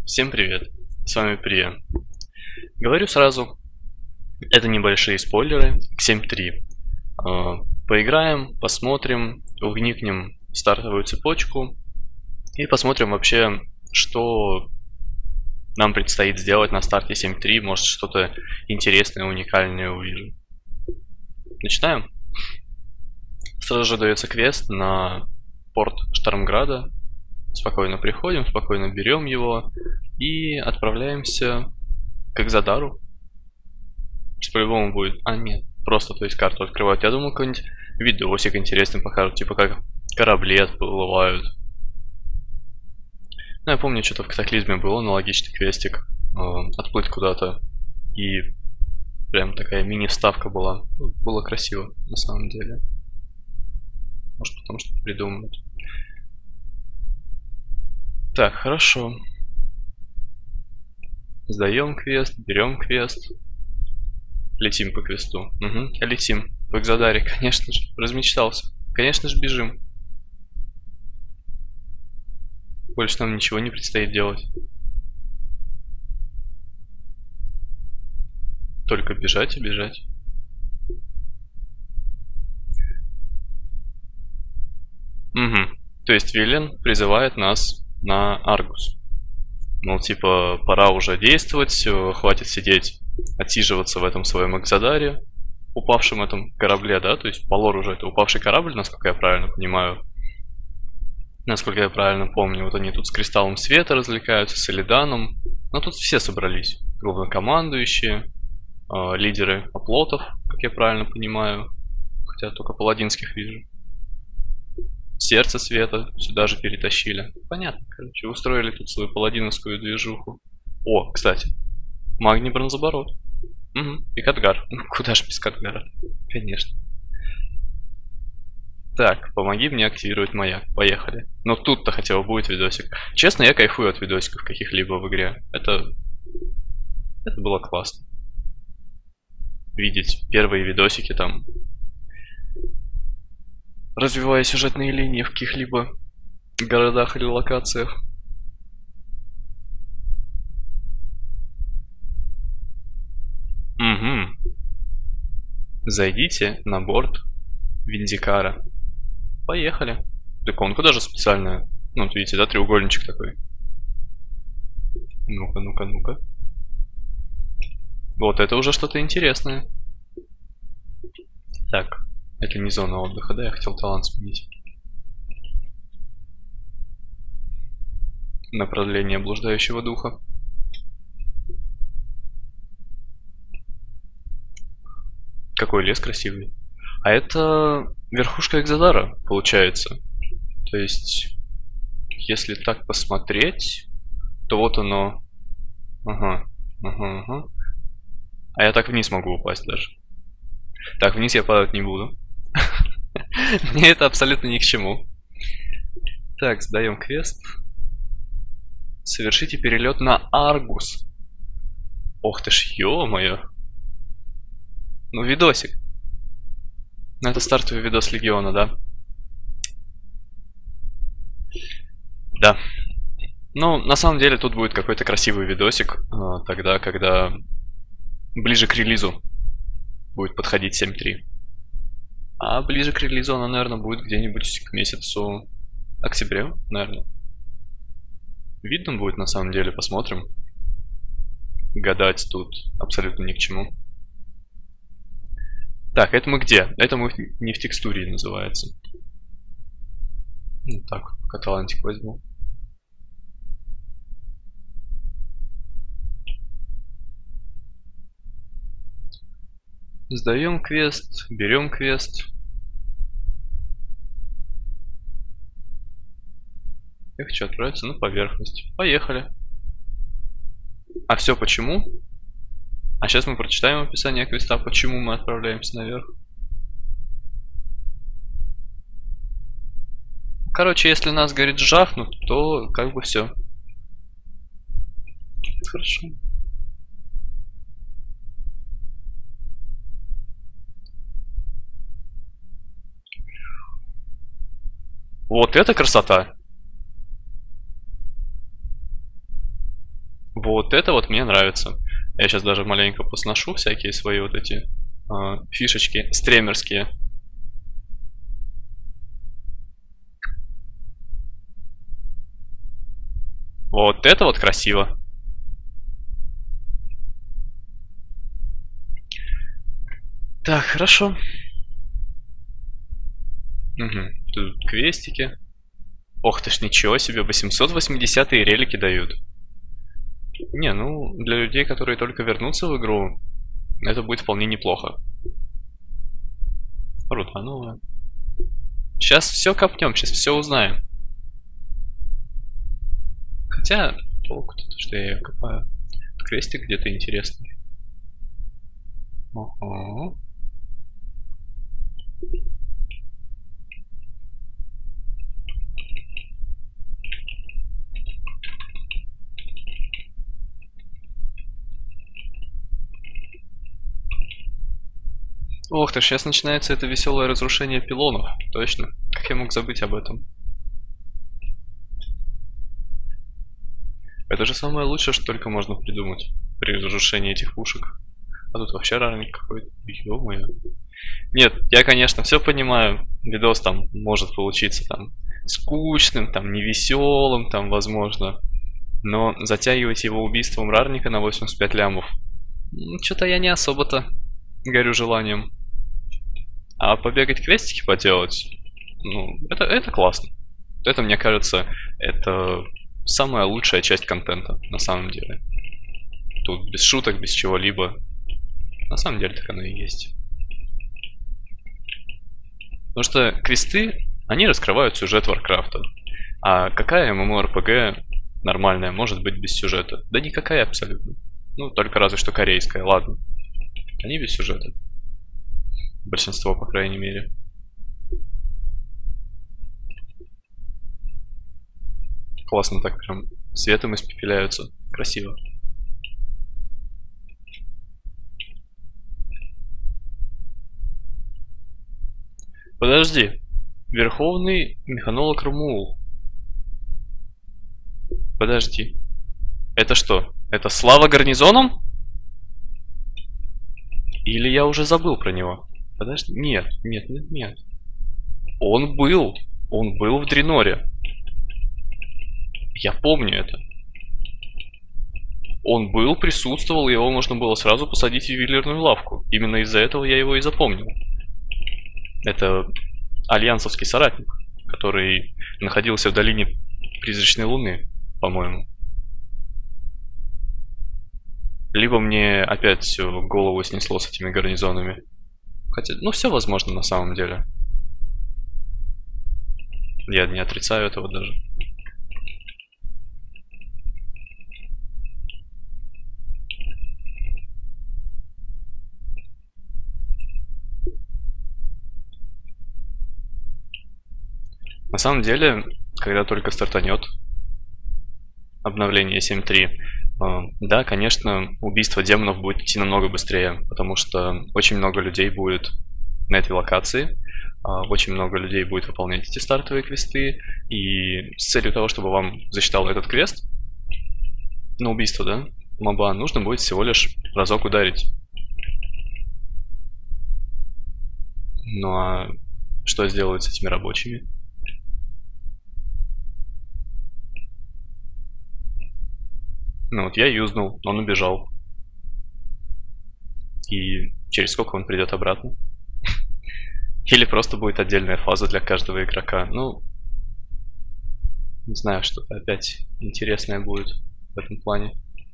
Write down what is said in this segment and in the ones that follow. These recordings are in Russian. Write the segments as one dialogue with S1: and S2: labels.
S1: Всем привет, с вами Прия. Говорю сразу, это небольшие спойлеры к 7.3. Поиграем, посмотрим, вникнем в стартовую цепочку и посмотрим вообще, что нам предстоит сделать на старте 7.3. Может, что-то интересное, уникальное увижу. Начинаем. Сразу же дается квест на порт Штормграда. Спокойно приходим, спокойно берем его и отправляемся к Экзодару. Что по-любому будет... А, нет, просто, то есть, карту открывают. Я думал, какой-нибудь видосик интересный покажут, типа как корабли отплывают. Ну, я помню, что-то в Катаклизме был аналогичный квестик. Отплыть куда-то. И прям такая мини-вставка была. Было красиво, на самом деле. Может, потому что придумают. Так, хорошо. Сдаем квест, берем квест. Летим по квесту. Угу, летим. В Экзадаре, конечно же. Размечтался. Конечно же, бежим. Больше нам ничего не предстоит делать. Только бежать и бежать. Угу. То есть Вилен призывает нас на Аргус. Мол, типа, пора уже действовать, хватит сидеть, отсиживаться в этом своем Экзадаре, упавшем этом корабле, да? То есть по лору уже это упавший корабль, насколько я правильно понимаю. Насколько я правильно помню, вот они тут с Кристаллом Света развлекаются, с Элиданом. Но тут все собрались. Главнокомандующие, лидеры оплотов, как я правильно понимаю. Хотя только паладинских вижу. Сердце Света сюда же перетащили. Понятно, короче, устроили тут свою паладиновскую движуху. О, кстати, Магний Бронзоборот. Угу, и Катгар. Ну, куда же без Катгара? Конечно. Так, помоги мне активировать маяк. Поехали. Но тут-то хотя бы будет видосик. Честно, я кайфую от видосиков каких-либо в игре. Это было классно. Видеть первые видосики там, развивая сюжетные линии в каких-либо городах или локациях. Угу. Зайдите на борт Виндикара. Поехали. Иконка даже специальная. Ну, вот видите, да, треугольничек такой. Ну-ка, ну-ка, ну-ка. Вот это уже что-то интересное. Так, это не зона отдыха, да? Я хотел талант сменить. На продление блуждающего духа. Какой лес красивый. А это верхушка Экзадара, получается. То есть, если так посмотреть, то вот оно. Ага, ага, ага. А я так вниз могу упасть даже. Так, вниз я падать не буду. Мне это абсолютно ни к чему. Так, сдаем квест. Совершите перелет на Аргус. Ох ты ж, ё-моё. Ну, видосик. Ну, это стартовый видос Легиона, да? Да. Ну, на самом деле, тут будет какой-то красивый видосик, тогда, когда ближе к релизу будет подходить 7.3. А ближе к релизу она, наверное, будет где-нибудь к месяцу октября, наверное. Видно будет, на самом деле, посмотрим. Гадать тут абсолютно ни к чему. Так, это мы где? Это мы не в текстуре называется. Ну, так, пока талантик возьму. Сдаем квест, берем квест. Я хочу отправиться на поверхность. Поехали. А все почему? А сейчас мы прочитаем описание квеста, почему мы отправляемся наверх. Короче, если нас, говорит, жахнут, то как бы все. Хорошо. Вот это красота! Вот это вот мне нравится. Я сейчас даже маленько посношу всякие свои вот эти фишечки стремерские. Вот это вот красиво. Так, хорошо. Угу. Тут квестики. Ох ты ж, ничего себе, 880-е релики дают. Не, ну, для людей, которые только вернутся в игру, это будет вполне неплохо. Круто, ну... Сейчас все копнем, сейчас все узнаем. Хотя, толку-то, что я ее копаю. Квестик где-то интересный. Ого. Ох ты, сейчас начинается это веселое разрушение пилонов. Точно. Как я мог забыть об этом? Это же самое лучшее, что только можно придумать при разрушении этих пушек. А тут вообще рарник какой-то. Ё-моё. Нет, я, конечно, все понимаю. Видос там может получиться там скучным, там невеселым, там возможно. Но затягивать его убийством рарника на 85 лямов. Что-то я не особо-то горю желанием. А побегать квестики поделать, ну, это классно. Это, мне кажется, это самая лучшая часть контента, на самом деле. Тут без шуток, без чего-либо. На самом деле так оно и есть. Потому что квесты, они раскрывают сюжет Варкрафта. А какая MMORPG нормальная может быть без сюжета? Да никакая абсолютно. Ну, только разве что корейская, ладно. Они без сюжета. Большинство, по крайней мере. Классно так прям светом испепеляются. Красиво. Подожди. Верховный механолог Румул. Подожди. Это что? Это Слава гарнизоном? Или я уже забыл про него? Подожди. Нет, нет, нет, нет. Он был в Дреноре. Я помню это. Он был, присутствовал, его можно было сразу посадить в ювелирную лавку. Именно из-за этого я его и запомнил. Это альянсовский соратник, который находился в долине Призрачной Луны, по-моему. Либо мне опять голову снесло с этими гарнизонами. Хотя, ну, все возможно на самом деле. Я не отрицаю этого даже. На самом деле, когда только стартанет обновление 7.3, да, конечно, убийство демонов будет идти намного быстрее, потому что очень много людей будет на этой локации, очень много людей будет выполнять эти стартовые квесты, и с целью того, чтобы вам засчитал этот квест на убийство, да, моба, нужно будет всего лишь разок ударить. Ну а что сделают с этими рабочими? Ну вот я юзнул, он убежал. И через сколько он придет обратно? Или просто будет отдельная фаза для каждого игрока. Ну, не знаю, что-то опять интересное будет в этом плане.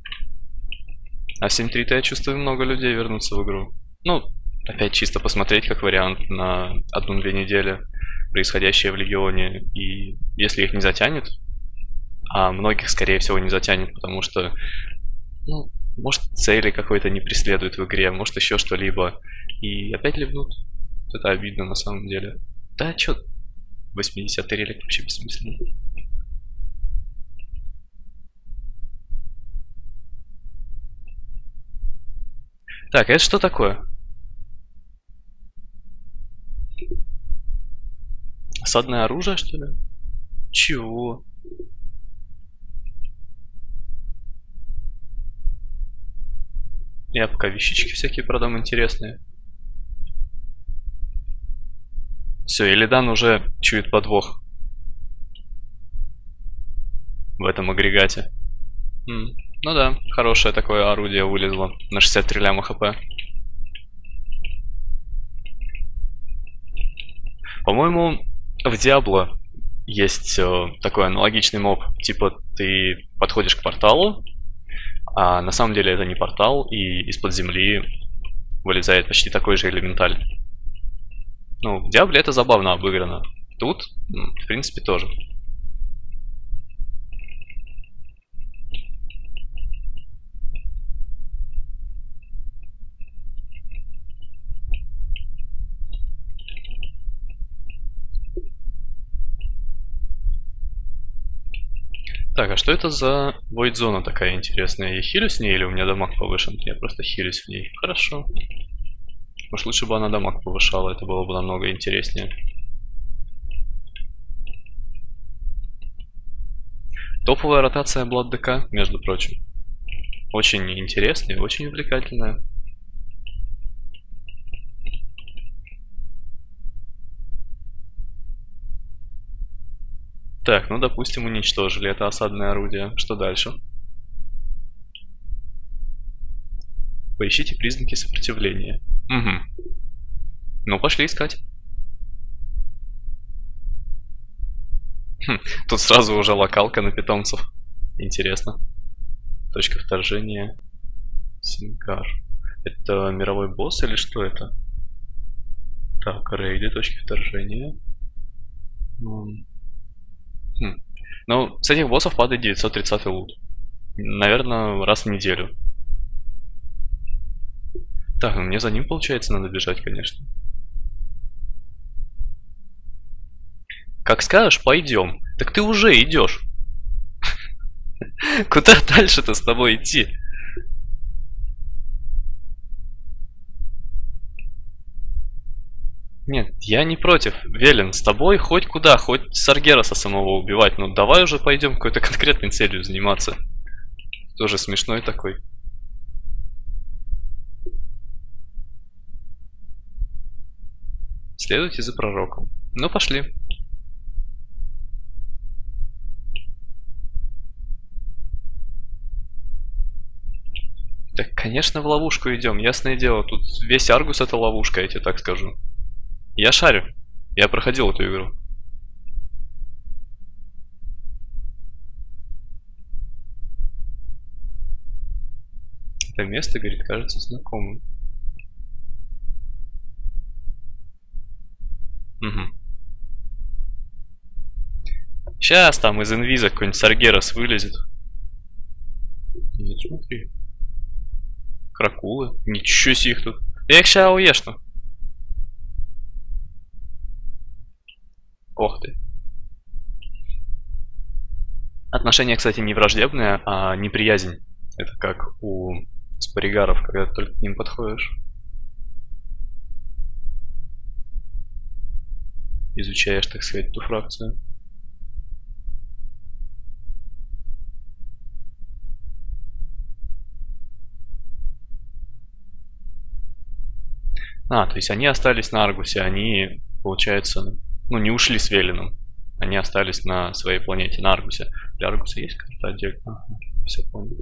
S1: А в 7.3-то я чувствую, много людей вернутся в игру. Ну, опять чисто посмотреть как вариант на 1-2 недели происходящее в Легионе. И если их не затянет, а многих, скорее всего, не затянет, потому что, ну, может, цели какой-то не преследуют в игре, может, еще что-либо. И опять ливнут. Это обидно на самом деле. Да, чё, 80-й релик вообще бессмысленно. Так, это что такое? Осадное оружие, что ли? Чего? Я пока вещички всякие продам интересные. Все, Илидан уже чует подвох в этом агрегате. Ну да, хорошее такое орудие вылезло на 63 ляма хп. По-моему, в Диабло есть такой аналогичный моб. Типа ты подходишь к порталу, а на самом деле это не портал, и из-под земли вылезает почти такой же элементаль. Ну, в Диабле это забавно обыграно. Тут, в принципе, тоже. Так, а что это за войд-зона такая интересная? Я хилюсь в ней или у меня дамаг повышен? Я просто хилюсь в ней. Хорошо. Может, лучше бы она дамаг повышала, это было бы намного интереснее. Топовая ротация Blood DK, между прочим. Очень интересная и очень увлекательная. Так, ну допустим, уничтожили это осадное орудие. Что дальше? Поищите признаки сопротивления. Угу. Ну, пошли искать. Тут сразу уже локалка на питомцев. Интересно. Точка вторжения. Сингар. Это мировой босс или что это? Так, рейды, точки вторжения. Ну, с этих боссов падает 930 лут. Наверное, раз в неделю. Так, ну мне за ним, получается, надо бежать, конечно. Как скажешь, пойдем. Так ты уже идешь. Куда дальше-то с тобой идти? Нет, я не против. Велен, с тобой хоть куда, хоть Саргераса самого убивать. Но давай уже пойдем какой-то конкретной целью заниматься. Тоже смешной такой. Следуйте за пророком. Ну, пошли. Так, конечно, в ловушку идем, ясное дело. Тут весь Аргус это ловушка, я тебе так скажу. Я шарю. Я проходил эту игру. Это место, говорит, кажется знакомым. Угу. Сейчас там из инвиза какой-нибудь Саргерас вылезет. Нет, смотри. Кракулы. Ничего себе их тут. Я их сейчас уешну. Ох ты. Отношение, кстати, не враждебное, а неприязнь. Это как у спаригаров, когда ты только к ним подходишь. Изучаешь, так сказать, эту фракцию. А, то есть они остались на Аргусе, они, получается, ну не ушли с Велином. Они остались на своей планете, на Аргусе. Для Аргуса есть карта отдельно? Ага, все понял.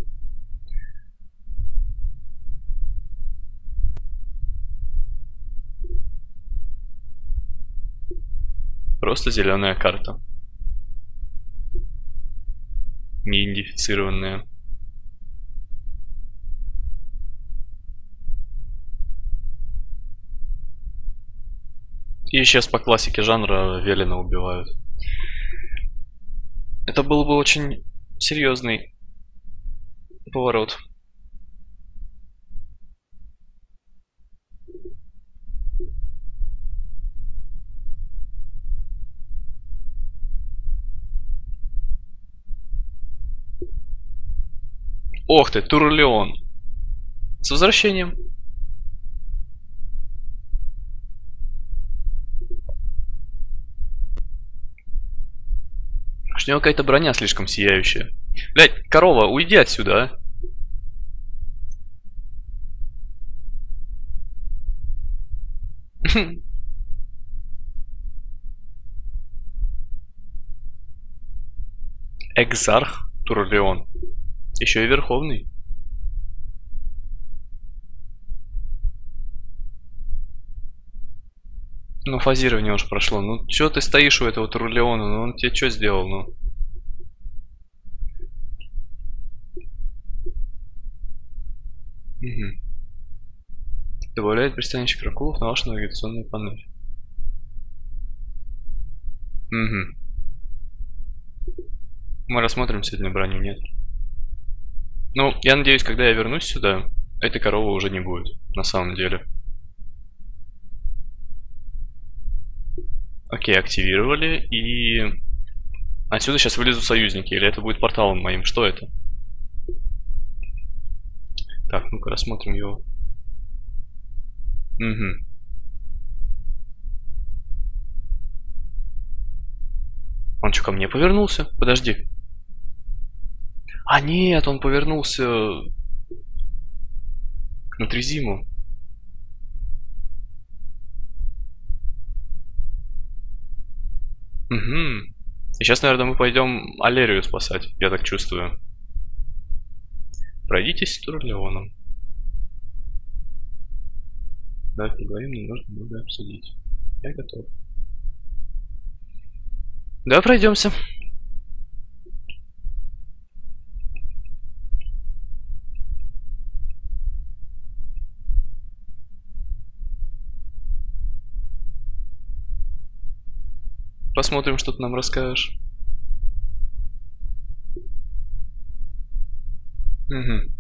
S1: Просто зеленая карта. Не идентифицированная. И сейчас по классике жанра Велина убивают. Это был бы очень серьезный поворот. Ох ты, Турлеон. С возвращением. У него какая-то броня слишком сияющая. Блять, корова, уйди отсюда, а. Экзарх Турлеон. Еще и Верховный. Ну, фазирование уже прошло. Ну, чё ты стоишь у этого Турлеона? Ну, он тебе что сделал, ну? Угу. Добавляет пристанище Кракулов на вашу навигационную панель. Угу. Мы рассмотрим сегодня броню, нет? Ну, я надеюсь, когда я вернусь сюда, этой коровы уже не будет, на самом деле. Окей, активировали, и отсюда сейчас вылезут союзники, или это будет порталом моим? Что это? Так, ну-ка рассмотрим его. Угу. Он что, ко мне повернулся? Подожди. А нет, он повернулся к Натрезиму. Угу. И сейчас, наверное, мы пойдем Алерию спасать, я так чувствую. Пройдитесь с Турлеоном. Да, поговорим, но нужно много обсудить. Я готов. Да, пройдемся. Посмотрим, что ты нам расскажешь. Угу.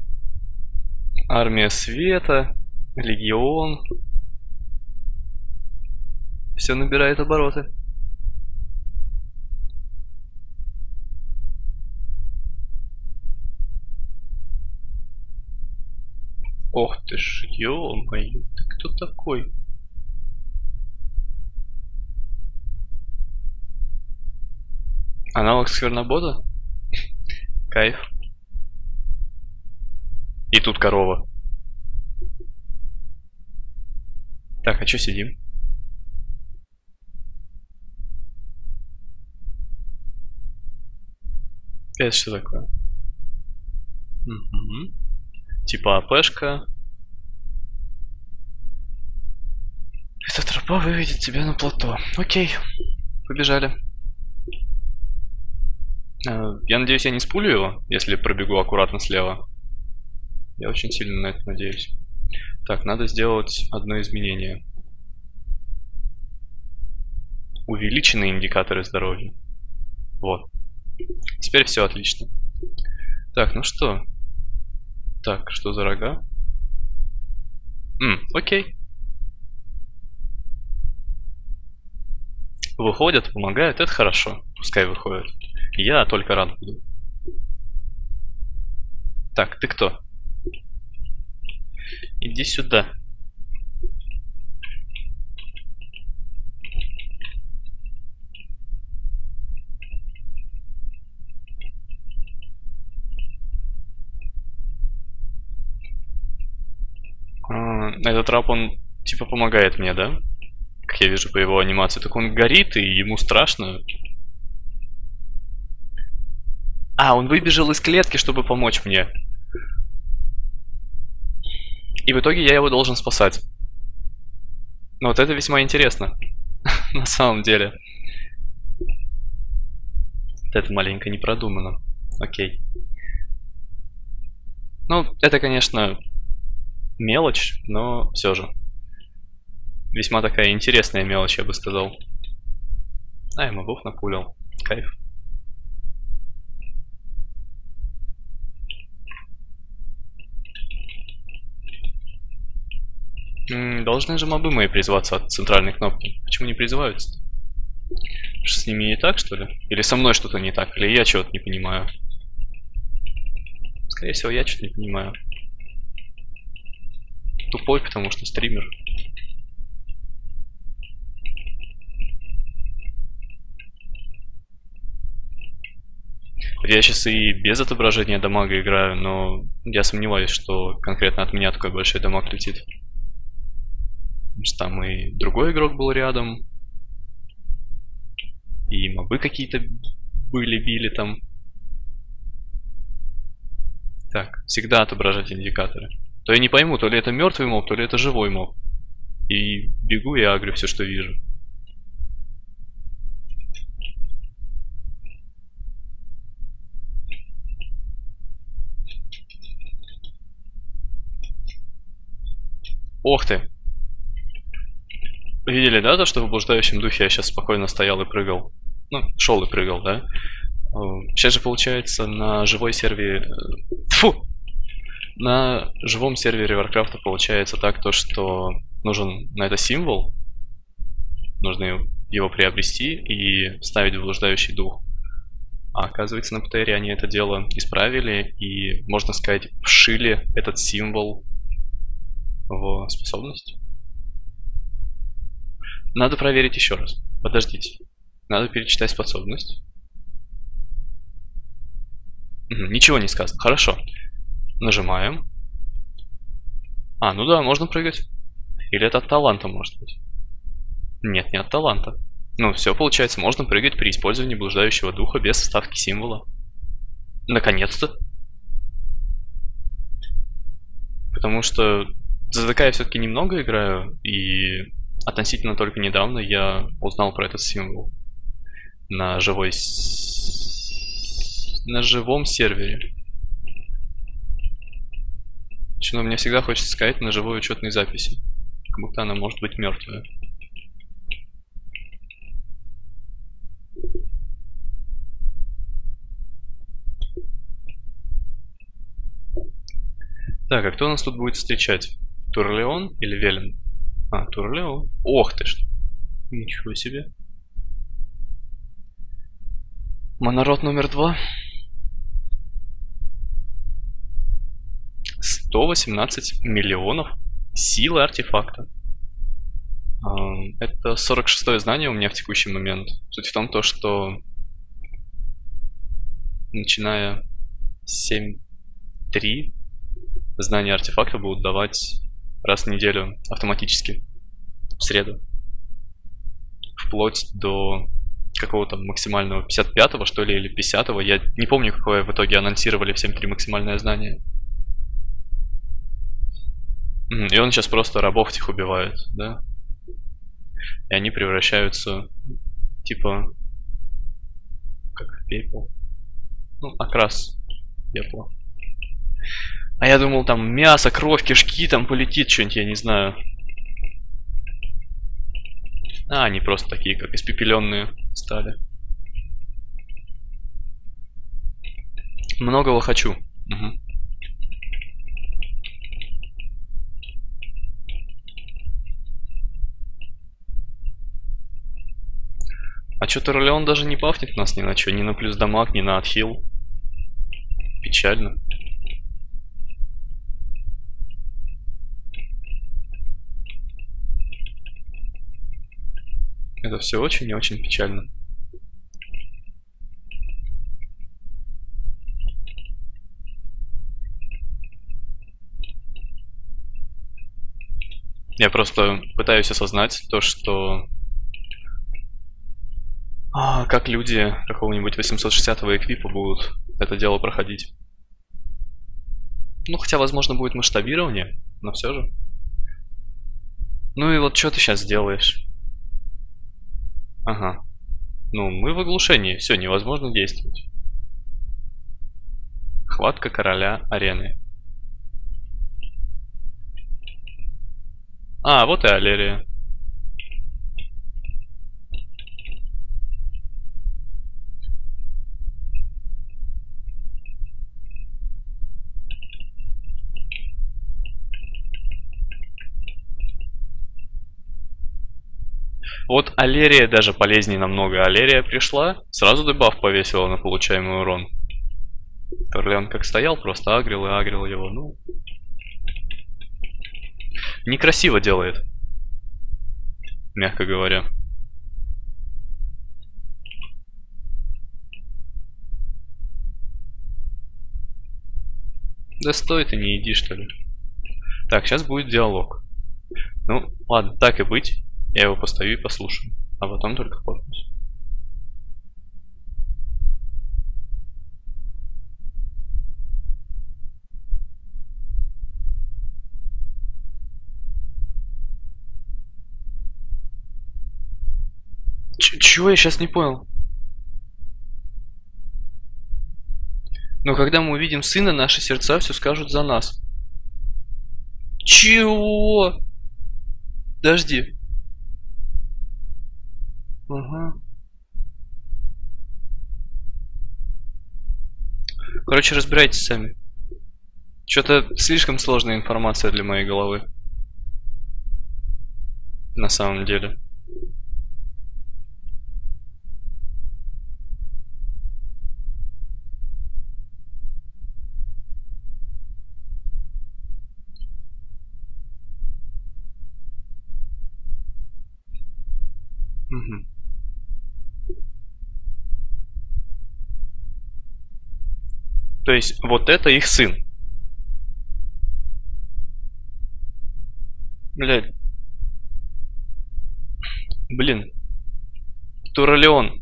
S1: Армия Света, Легион. Все набирает обороты. Ох ты ж, ё-моё, ты кто такой? Аналог Сквернобота? Кайф. И тут корова. Так, а чё сидим? Это что такое? Угу. Типа АПшка. Эта тропа выведет тебя на плато. Окей, побежали. Я надеюсь, я не спулю его, если пробегу аккуратно слева. Я очень сильно на это надеюсь. Так, надо сделать одно изменение. Увеличенные индикаторы здоровья. Вот. Теперь все отлично. Так, ну что? Так, что за рога? Окей. Выходят, помогают, это хорошо. Пускай выходят. Я только рад буду. Так, ты кто? Иди сюда. Этот раб, он типа помогает мне, да? Как я вижу по его анимации. Так он горит, и ему страшно. А, он выбежал из клетки, чтобы помочь мне. И в итоге я его должен спасать. Но вот это весьма интересно. На самом деле. Вот это маленько не продумано. Окей. Ну, это, конечно, мелочь, но все же. Весьма такая интересная мелочь, я бы сказал. А, я мобов напулил. Кайф. Должны же мобы мои призываться от центральной кнопки. Почему не призываются? С ними не так, что ли? Или со мной что-то не так? Или я чего-то не понимаю? Скорее всего, я что-то не понимаю. Тупой, потому что стример. Я сейчас и без отображения дамага играю, но я сомневаюсь, что конкретно от меня такой большой дамаг летит. Потому что там и другой игрок был рядом. И мобы какие-то били там. Так, всегда отображать индикаторы. То я не пойму, то ли это мертвый моб, то ли это живой моб. И бегу и агрю все, что вижу. Ох ты! Видели, да, то, что в блуждающем духе я сейчас спокойно стоял и прыгал? Ну, шел и прыгал, да? Сейчас же получается на живой сервере... Фу! На живом сервере Warcraft получается так, то, что нужен на это символ. Нужно его приобрести и вставить в блуждающий дух. А оказывается, на ПТРе они это дело исправили и, можно сказать, вшили этот символ в способность. Надо проверить еще раз. Подождите. Надо перечитать способность. Ничего не сказано. Хорошо. Нажимаем. А, ну да, можно прыгать. Или это от таланта, может быть? Нет, не от таланта. Ну, все, получается, можно прыгать при использовании блуждающего духа без вставки символа. Наконец-то. Потому что за ЗДК я все-таки немного играю, и относительно только недавно я узнал про этот символ на живом сервере. Но мне всегда хочется сказать на живой учетной записи, как будто она может быть мертвая. Так, а кто нас тут будет встречать? Турлеон или Велен? А, Турлеон. Ох ты ж. Ничего себе. Монород номер 2. 118 миллионов силы артефакта. Это 46-е знание у меня в текущий момент. Суть в том, что начиная с 7.3 знания артефакта будут давать раз в неделю автоматически. В среду. Вплоть до какого-то максимального 55-го, что ли, или 50-го. Я не помню, какое в итоге анонсировали в 7.3 максимальное знание. И он сейчас просто рабов этих убивает, да? И они превращаются, типа, как пепел. Ну, окрас пепла. А я думал, там мясо, кровь, кишки, там полетит что-нибудь, я не знаю. А, они просто такие, как испепеленные стали. Многого хочу. Угу. А что-то Ролеон даже не бафнет нас ни на что, ни на плюс дамаг, ни на отхил. Печально. Это все очень и очень печально. Я просто пытаюсь осознать то, что... как люди какого-нибудь 860-го эквипа будут это дело проходить. Ну, хотя, возможно, будет масштабирование, но все же. Ну и вот что ты сейчас делаешь? Ага. Ну, мы в оглушении, все, невозможно действовать. Хватка короля арены. А, вот и Алерия. Вот Алерия даже полезнее намного. Алерия пришла, сразу дебаф повесила на получаемый урон. Торлеон как стоял, просто агрил и агрил его. Ну, некрасиво делает, мягко говоря. Да стой ты, не иди, что ли. Так, сейчас будет диалог. Ну, Ладно, так и быть. Я его постою и послушаю. А потом только подпись. Чего я сейчас не понял? Но когда мы увидим сына, наши сердца все скажут за нас. Чего? Подожди. Ага. Короче, разбирайтесь сами. Что-то слишком сложная информация для моей головы. На самом деле. Угу. То есть вот это их сын. Блядь. Блин. Туралеон.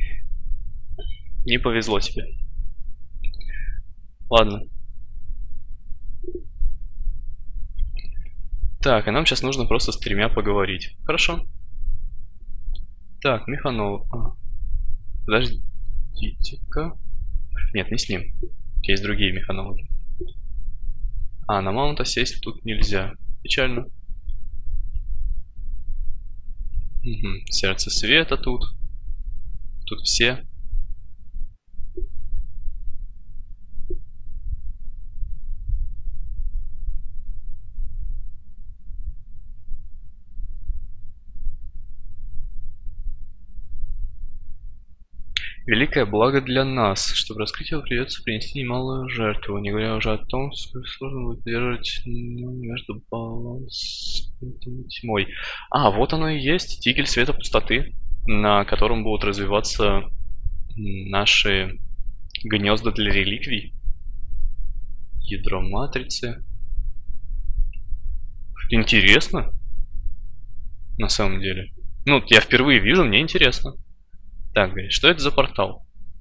S1: Не повезло тебе. Ладно. Так, а нам сейчас нужно просто с тремя поговорить. Хорошо. Так, Миханов. Подождите-ка. Нет, не с ним. Есть другие механологи. А, на маунта сесть тут нельзя. Печально. Угу. Сердце света тут. Тут все. Великое благо для нас. Чтобы раскрыть его, придется принести немалую жертву, не говоря уже о том, сколько сложно будет держать между балансом и тьмой. А, вот оно и есть. Тигель света пустоты, на котором будут развиваться наши гнезда для реликвий. Ядро матрицы. Интересно. На самом деле. Ну, я впервые вижу, мне интересно. Так, говорит, что это за портал?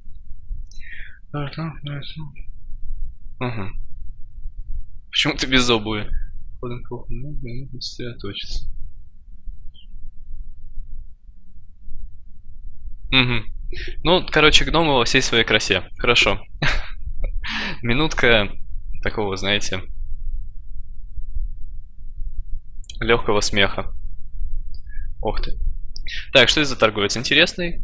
S1: Угу. Почему ты без обуви? Сосредоточиться. Угу. Ну, короче, гномы во всей своей красе. Хорошо. Минутка такого, знаете, легкого смеха. Ох ты. Так, что это за торговец интересный?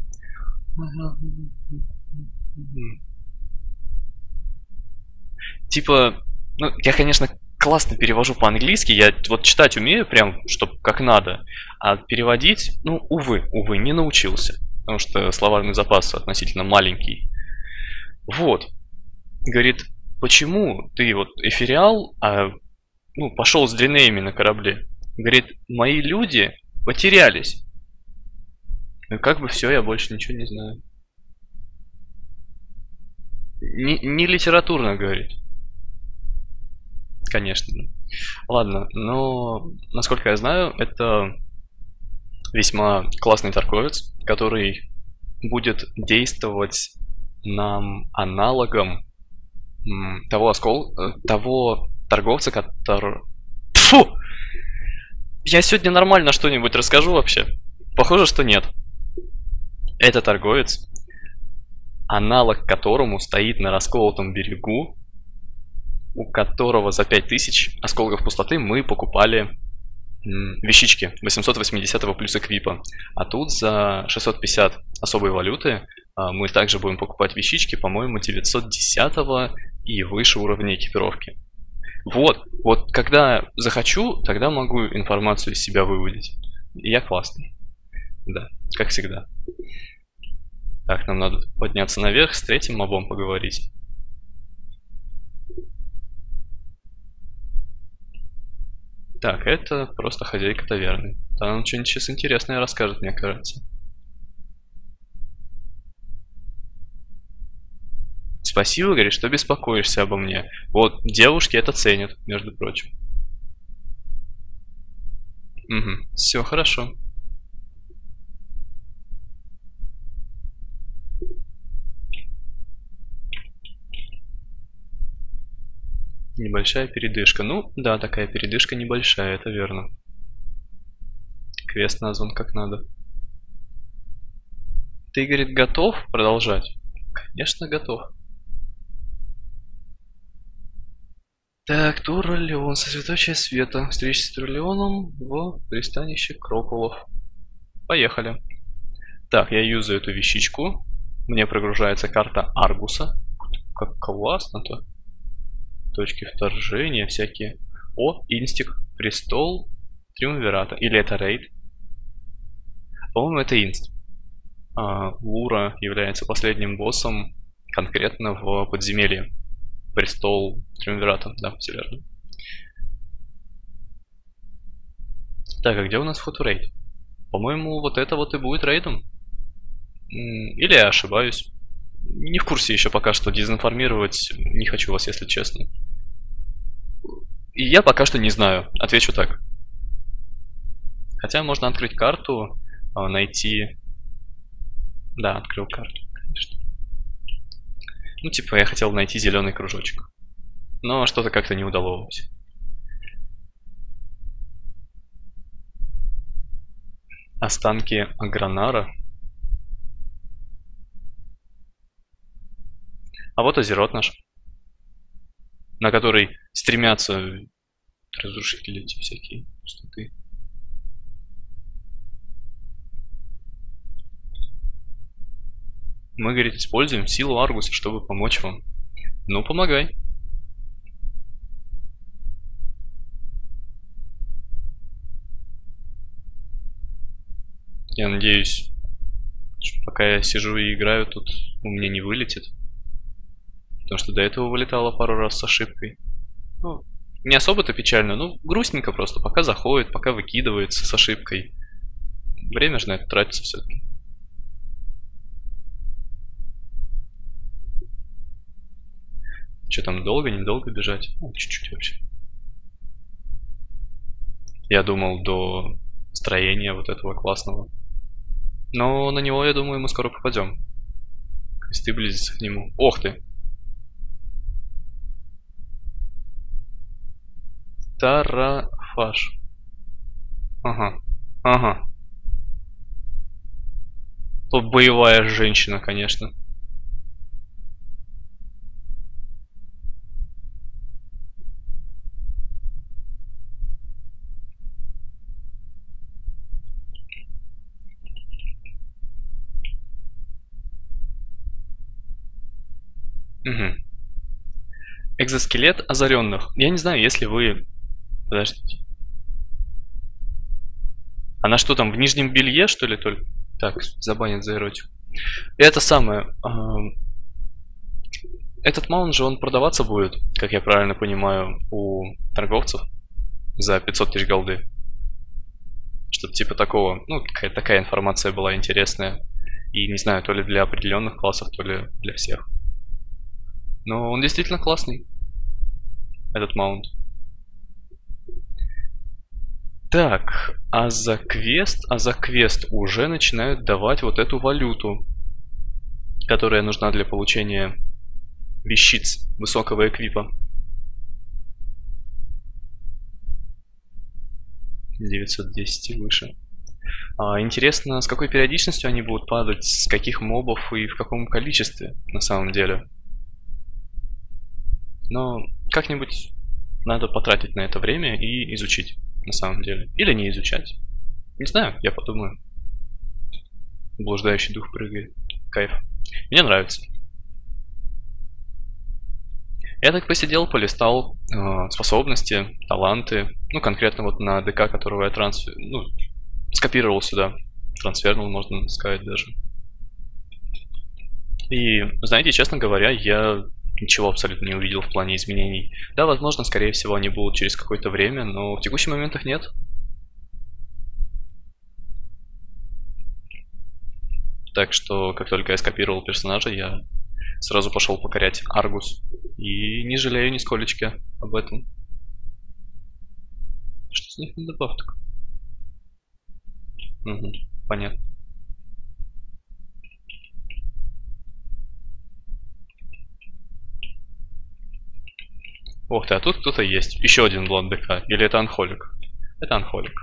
S1: Типа, ну, я, конечно, классно перевожу по-английски, я вот читать умею прям, чтоб как надо, а переводить, ну, увы, не научился, потому что словарный запас относительно маленький. Вот. Говорит, почему ты вот эфириал, ну, пошел с дренеями на корабле? Говорит, мои люди потерялись. Ну, как бы все, я больше ничего не знаю. Не литературно, говорит. Конечно. Ладно, но, насколько я знаю, это весьма классный торговец, который будет действовать нам аналогом того торговца, который... Фу! Я сегодня нормально что-нибудь расскажу вообще? Похоже, что нет. Это торговец, аналог которому стоит на расколотом берегу, у которого за 5000 осколков пустоты мы покупали вещички 880 плюс эквипа. А тут за 650 особой валюты мы также будем покупать вещички, по-моему, 910 и выше уровня экипировки. Вот когда захочу, тогда могу информацию из себя выводить. И я классный. Да, как всегда. Так, нам надо подняться наверх, с третьим мобом поговорить. Так, это просто хозяйка таверны. Там что-нибудь сейчас интересное расскажет, мне кажется. Спасибо, говорит, что беспокоишься обо мне. Вот, девушки это ценят, между прочим. Угу. Все хорошо. Небольшая передышка. Ну, да, такая передышка небольшая, это верно. Квест назван как надо. Ты, говорит, готов продолжать? Конечно, готов. Так, Турлеон, сосредоточие света. Встреча с Турлеоном в пристанище Крокулов. Поехали. Так, я юзаю эту вещичку. Мне прогружается карта Аргуса. Как классно-то. Точки вторжения всякие. О, инстик. Престол Триумвирата. Или это рейд? По-моему, это инст. Лура является последним боссом конкретно в подземелье. Престол Триумвирата, да, все верно. Так, а где у нас фоторейд? По-моему, вот это вот и будет рейдом. Или я ошибаюсь. Не в курсе еще пока что, дезинформировать не хочу вас, если честно. И я пока что не знаю, отвечу так. Хотя можно открыть карту, найти... Да, открыл карту, конечно. Ну, типа, я хотел найти зеленый кружочек. Но что-то как-то не удалось. Останки Агранара. А вот Азерот наш, на который стремятся разрушители эти всякие пустоты. Мы, говорит, используем силу Аргуса, чтобы помочь вам. Ну, помогай. Я надеюсь, пока я сижу и играю, тут у меня не вылетит. Потому что до этого вылетало пару раз с ошибкой. Ну, не особо-то печально, ну, грустненько просто. Пока заходит, пока выкидывается с ошибкой. Время же на это тратится все-таки. Что там, долго, недолго бежать? Ну, чуть-чуть вообще. Я думал до строения вот этого классного. Но на него, я думаю, мы скоро попадем. Квесты близятся к нему. Ох ты! Тарафаш. Ага. Ага. Тут боевая женщина, конечно. Угу. Экзоскелет озаренных. Я не знаю, если вы... Подождите. Она что там, в нижнем белье, что ли, только? Так, забанят за эротику. Это самое... Этот маунт же, он продаваться будет, как я правильно понимаю, у торговцев за 500 тысяч голды. Что-то типа такого. Ну, какая-то такая информация была интересная. И не знаю, то ли для определенных классов, то ли для всех. Но он действительно классный, этот маунт. Так, а за квест уже начинают давать вот эту валюту, которая нужна для получения вещиц высокого эквипа. 910 и выше. Интересно, с какой периодичностью они будут падать, с каких мобов и в каком количестве на самом деле. Но как-нибудь надо потратить на это время и изучить на самом деле. Или не изучать. Не знаю, я подумаю. Блуждающий дух прыгает. Кайф. Мне нравится. Я так посидел, полистал способности, таланты. Ну, конкретно вот на ДК, которого я скопировал сюда. Трансфернул, можно сказать даже. И, знаете, честно говоря, я ничего абсолютно не увидел в плане изменений. Да, возможно, скорее всего, они будут через какое-то время, но в текущий момент их нет. Так что, как только я скопировал персонажа, я сразу пошел покорять Аргус. И не жалею нисколечки об этом. Что с них на добавку? Угу. Понятно. Ух ты, а тут кто-то есть. Еще один блок ДК. Или это анхолик? Это анхолик.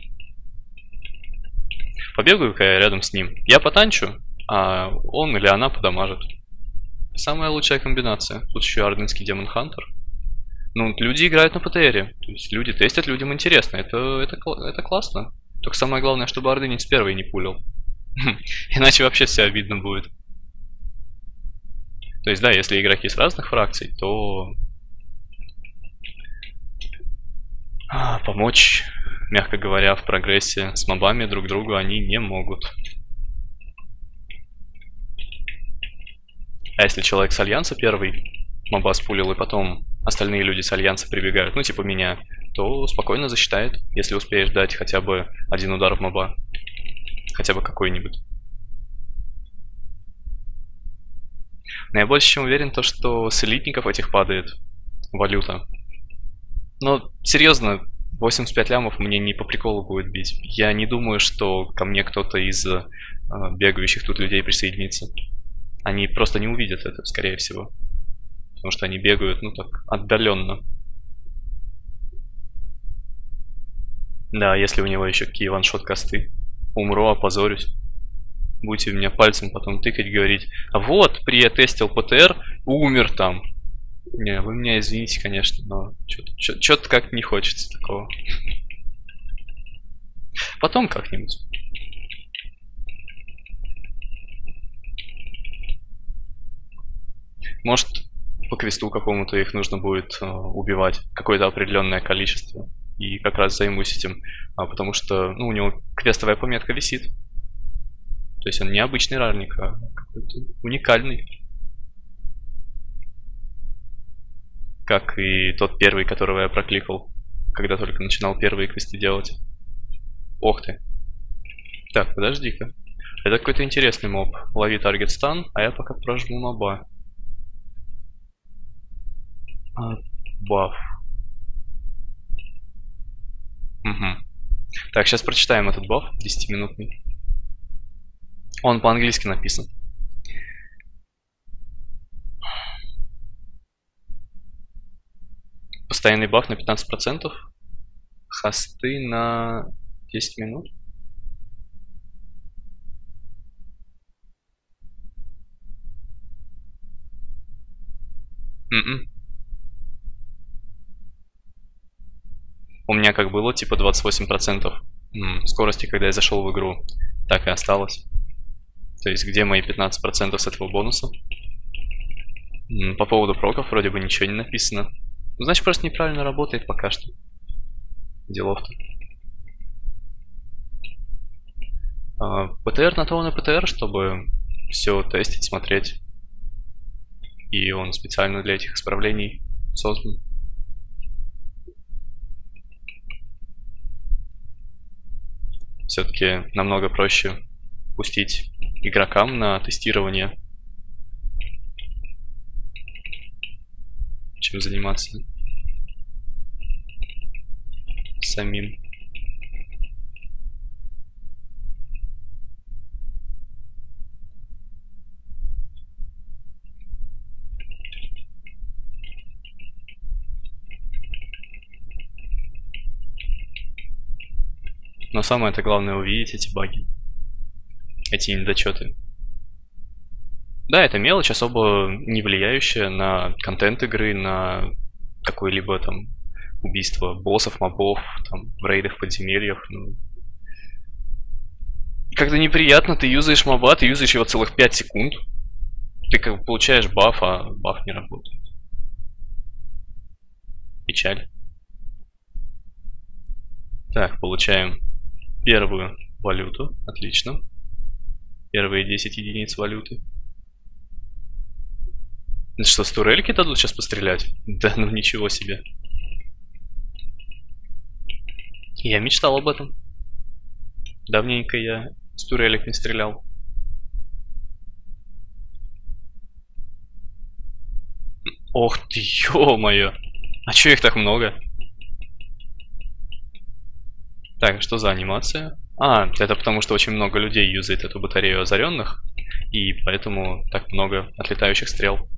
S1: Побегаю-ка я рядом с ним. Я потанчу, а он или она подамажит. Самая лучшая комбинация. Тут еще орденский демон Хантер. Ну, люди играют на ПТРе. То есть люди тестят, людям интересно. Это классно. Только самое главное, чтобы ордынец первый не пулил. Иначе вообще все обидно будет. То есть, да, если игроки с разных фракций, то помочь, мягко говоря, в прогрессе с мобами друг другу они не могут. А если человек с Альянса первый моба спулил, и потом остальные люди с Альянса прибегают, ну типа меня, то спокойно засчитает, если успеешь дать хотя бы один удар в моба. Хотя бы какой-нибудь. Но я больше чем уверен, то, что с элитников этих падает валюта. Но серьезно, 85 лямов мне не по приколу будет бить. Я не думаю, что ко мне кто-то из бегающих тут людей присоединится. Они просто не увидят это, скорее всего. Потому что они бегают, ну так, отдаленно. Да, если у него еще какие ваншот-косты. Умру, опозорюсь. Будете меня пальцем потом тыкать, говорить: а вот, тестил ПТР, умер там. Не, вы меня извините, конечно, но что-то как не хочется такого. Потом как-нибудь. Может, по квесту какому-то их нужно будет убивать, какое-то определенное количество. И как раз займусь этим, потому что, ну, у него квестовая пометка висит. То есть он не обычный рарник, а какой-то уникальный. Как и тот первый, которого я прокликал, когда только начинал первые квесты делать. Ох ты. Так, подожди-ка. Это какой-то интересный моб. Лови таргет стан, а я пока прожму моба. Баф. Угу. Так, сейчас прочитаем этот баф, 10-минутный. Он по-английски написан. Постоянный баф на 15%. Хосты на 10 минут. У меня как было, типа 28% скорости, когда я зашел в игру, так и осталось. То есть где мои 15% с этого бонуса? По поводу проков вроде бы ничего не написано. Ну, значит, просто неправильно работает пока что. Делов-то. ПТР на то он и ПТР, чтобы все тестить, смотреть. И он специально для этих исправлений создан. Все-таки намного проще пустить игрокам на тестирование, чем заниматься самим. Но самое-то главное увидеть эти баги, эти недочеты. Да, это мелочь, особо не влияющая на контент игры, на какое-либо там убийство боссов, мобов, там, в рейдах, подземельях. Ну. Как-то неприятно, ты юзаешь моба, ты юзаешь его целых 5 секунд. Ты как бы получаешь баф, а баф не работает. Печаль. Так, получаем первую валюту. Отлично. Первые 10 единиц валюты. Это что, с турельки дадут сейчас пострелять? Да ну ничего себе. Я мечтал об этом. Давненько я с турелек не стрелял. Ох ты, ё-моё. А чё их так много? Так, что за анимация? А, это потому что очень много людей юзает эту батарею озаренных, и поэтому так много отлетающих стрел.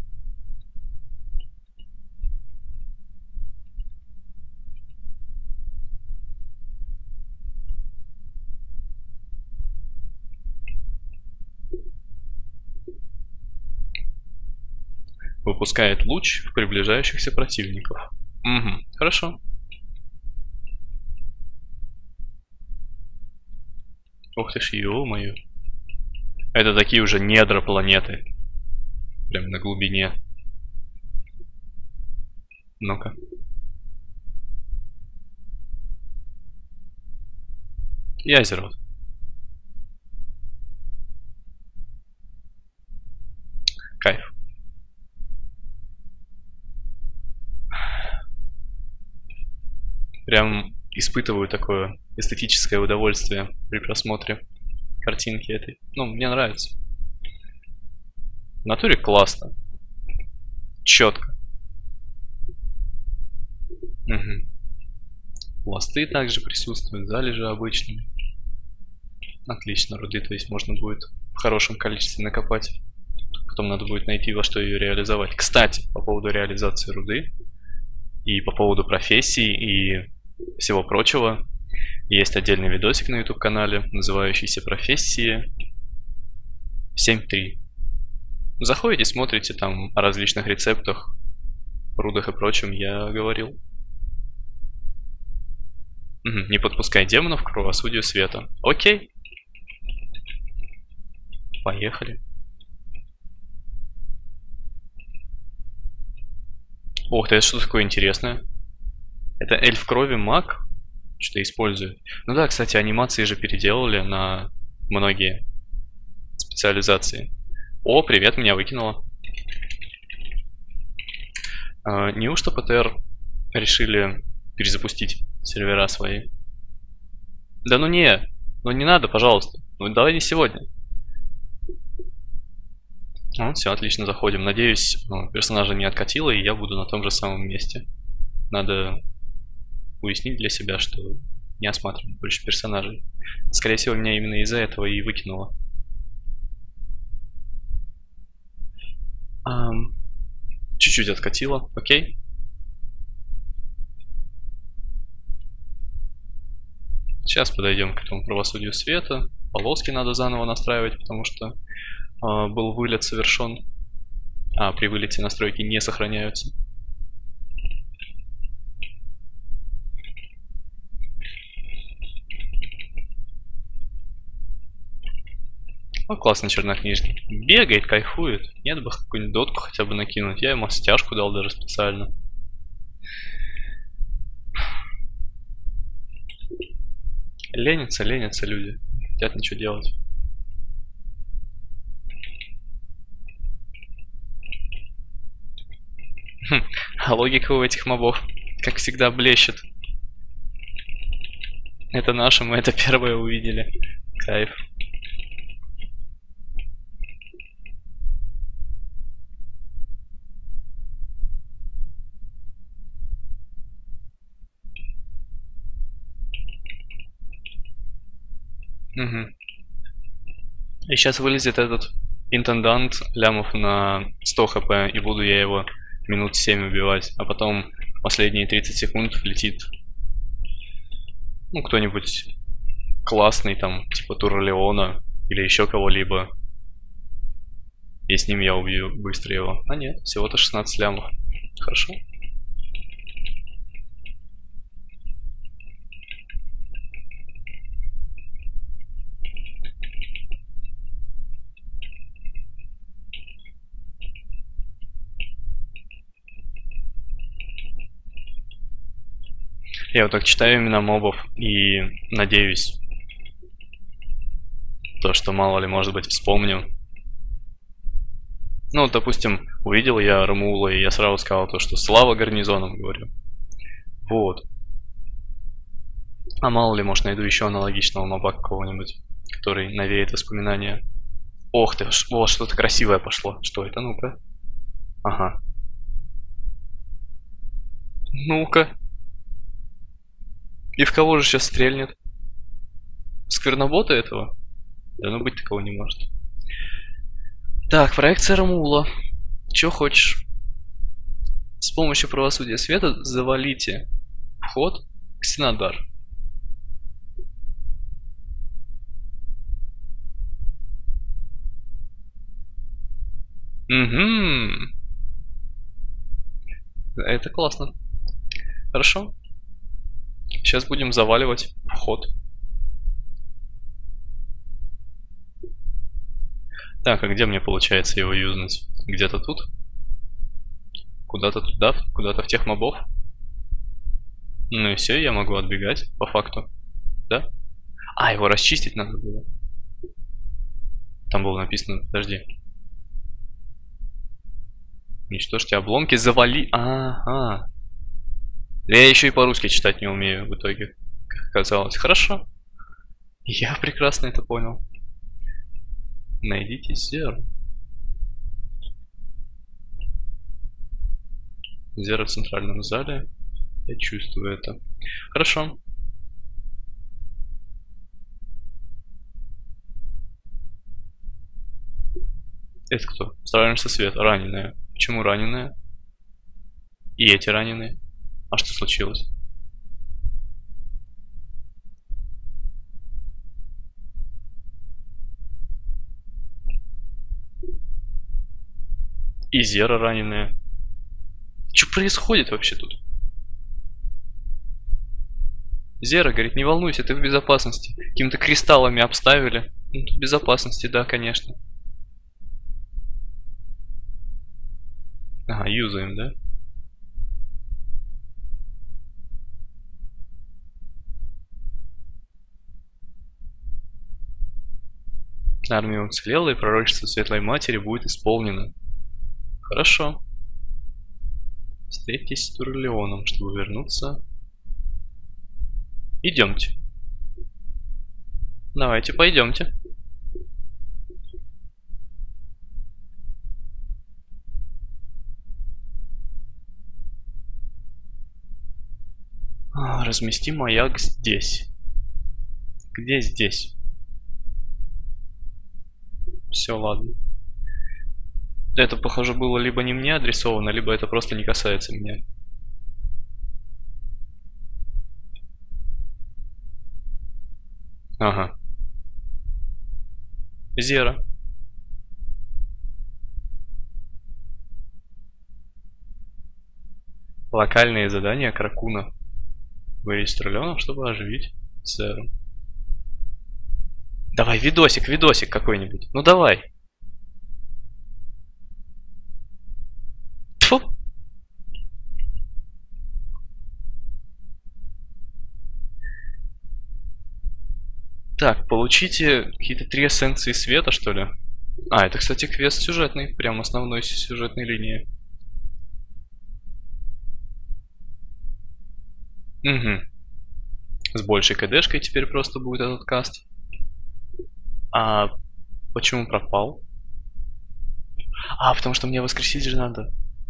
S1: Выпускает луч в приближающихся противников. Угу, хорошо. Ух ты ж, ё-моё. Это такие уже недра планеты. Прям на глубине. Ну-ка. Язеро. Кайф. Прям испытываю такое эстетическое удовольствие при просмотре картинки этой. Ну, мне нравится. В натуре классно. Четко. Угу. Пласты также присутствуют, залежи обычные. Отлично, руды, то есть можно будет в хорошем количестве накопать. Потом надо будет найти, во что ее реализовать. Кстати, по поводу реализации руды и по поводу профессий и всего прочего, есть отдельный видосик на YouTube-канале, называющийся «Профессии 7.3». Заходите, смотрите, там о различных рецептах, рудах и прочем я говорил. Угу, не подпускай демонов к правосудию света. Окей. Поехали. Ох ты, это что такое интересное? Это эльф крови маг? Что использует? Ну да, кстати, анимации же переделали на многие специализации. О, привет, меня выкинуло. Неужто ПТР решили перезапустить сервера свои? Да ну не надо, пожалуйста. Ну давай не сегодня. Ну, все, отлично, заходим. Надеюсь, персонажа не откатило, и я буду на том же самом месте. Надо уяснить для себя, что не осматривать больше персонажей. Скорее всего, меня именно из-за этого и выкинуло. Чуть-чуть откатило, окей. Сейчас подойдем к этому правосудию света. Полоски надо заново настраивать, потому что был вылет совершен. А при вылете настройки не сохраняются. Ну, классный чернокнижник. Бегает, кайфует. Нет бы какую-нибудь дотку хотя бы накинуть. Я ему стяжку дал даже специально. Ленятся люди. Хотят ничего делать. А логика у этих мобов, как всегда, блещет. Это наше, мы это первое увидели. Кайф. Угу. И сейчас вылезет этот интендант лямов на 100 хп, и буду я его минут 7 убивать, а потом последние 30 секунд влетит, ну, кто-нибудь классный, там, типа Турлеона или еще кого-либо. И с ним я убью быстро его. А нет, всего-то 16 лямов. Хорошо. Я вот так читаю имена мобов и надеюсь, то, что мало ли, может быть, вспомню. Ну, допустим, увидел я Рамула, и я сразу сказал то, что слава гарнизонам, говорю. Вот. А мало ли, может, найду еще аналогичного моба какого-нибудь, который навеет воспоминания. Ох ты, вот что-то красивое пошло. Что это? Ну-ка. Ага. Ну-ка. И в кого же сейчас стрельнет? сквернобота этого? Да ну быть такого не может. Так, проекция Рамула. Чё хочешь? С помощью правосудия света завалите вход к Синадар. Угу. Это классно. Хорошо. Сейчас будем заваливать вход. Так, а где мне получается его юзнуть? Где-то тут? Куда-то туда? Куда-то в тех мобов? Ну и все, я могу отбегать, по факту. Да? А, его расчистить надо было. Там было написано, подожди. Уничтожьте обломки, завали... Ага. Я еще и по-русски читать не умею в итоге, как оказалось. Хорошо. Я прекрасно это понял. Найдите зеро. Зеро в центральном зале. Я чувствую это. Хорошо. Это кто? Стражница света. Раненая. Почему раненая? И эти раненые. А что случилось? И Зера раненая. Что происходит вообще тут? Зера говорит, не волнуйся, ты в безопасности. Какими-то кристаллами обставили. Ну, в безопасности, да, конечно. Ага, юзаем, да? Армия уцелела, и пророчество Светлой Матери будет исполнено. Хорошо. Встретитесь с Турлеоном, чтобы вернуться. Идемте. Давайте, пойдемте. Разместим маяк здесь. Где здесь? Все, ладно. Это, похоже, было либо не мне адресовано, либо это просто не касается меня. Ага. Зера. Локальные задания Кракуна. Вырезать Турлеоном, чтобы оживить Зеру. Давай, видосик какой-нибудь. Ну давай. Тьфу. Так, получите какие-то 3 эссенции света, что ли? А, это, кстати, квест сюжетный, прям основной сюжетной линии. Угу. С большей КДшкой теперь просто будет этот каст. А почему пропал? А, потому что мне воскресить же надо.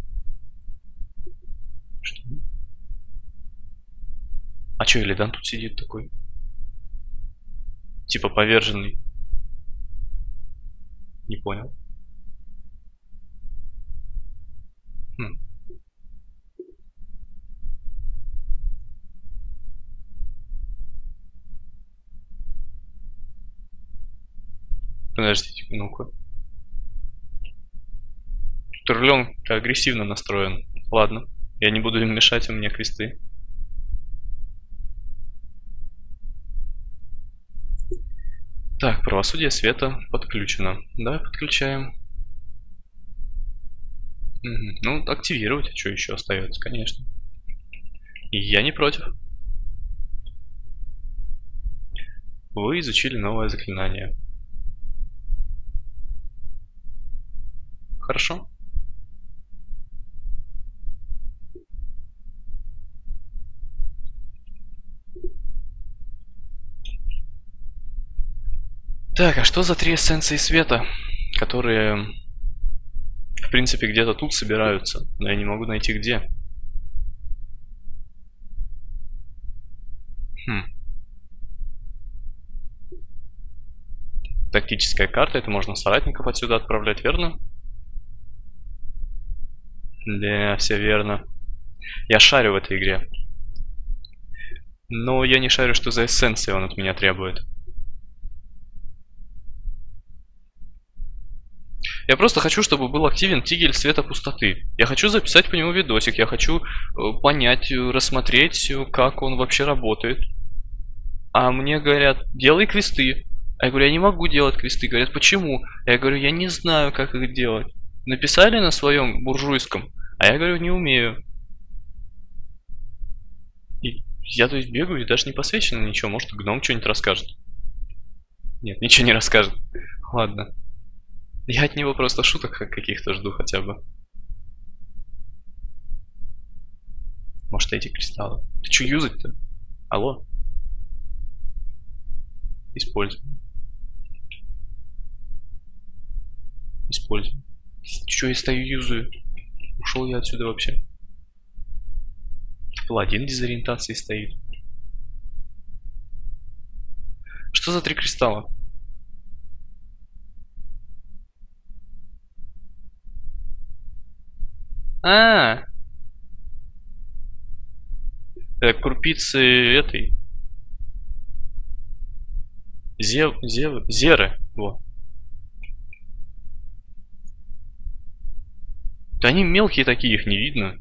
S1: Что? А чё, Илидан тут сидит такой? Типа поверженный. Не понял. Хм. Подождите, ну-ка. Турлен агрессивно настроен. Ладно, я не буду им мешать, у меня квесты. Так, правосудие света подключено. Давай подключаем. Угу. Ну, активировать, а что еще остается, конечно. И я не против. Вы изучили новое заклинание. Хорошо. Так, а что за 3 эссенции света, которые, в принципе, где-то тут собираются, но я не могу найти где. Хм. Тактическая карта, это можно соратников отсюда отправлять, верно? Да, все верно. Я шарю в этой игре. Но я не шарю, что за эссенции он от меня требует. Я просто хочу, чтобы был активен тигель света пустоты. Я хочу записать по нему видосик. Я хочу понять, рассмотреть, как он вообще работает. А мне говорят, делай квесты. А я говорю, я не могу делать квесты. Говорят, почему? А я говорю, я не знаю, как их делать. Написали на своем буржуйском, а я говорю, не умею. И я, то есть, бегаю и даже не посвящено ничего. Может, гном что-нибудь расскажет. Нет, ничего не расскажет. Ладно. Я от него просто шуток каких-то жду хотя бы. Может, эти кристаллы. Ты что юзать-то? Алло? Используем. Используем. Че я стою юзаю? Ушел я отсюда вообще. Паладин дезориентации стоит. Что за 3 кристалла? Крупицы этой. Зеры. Во. Да они мелкие такие, их не видно.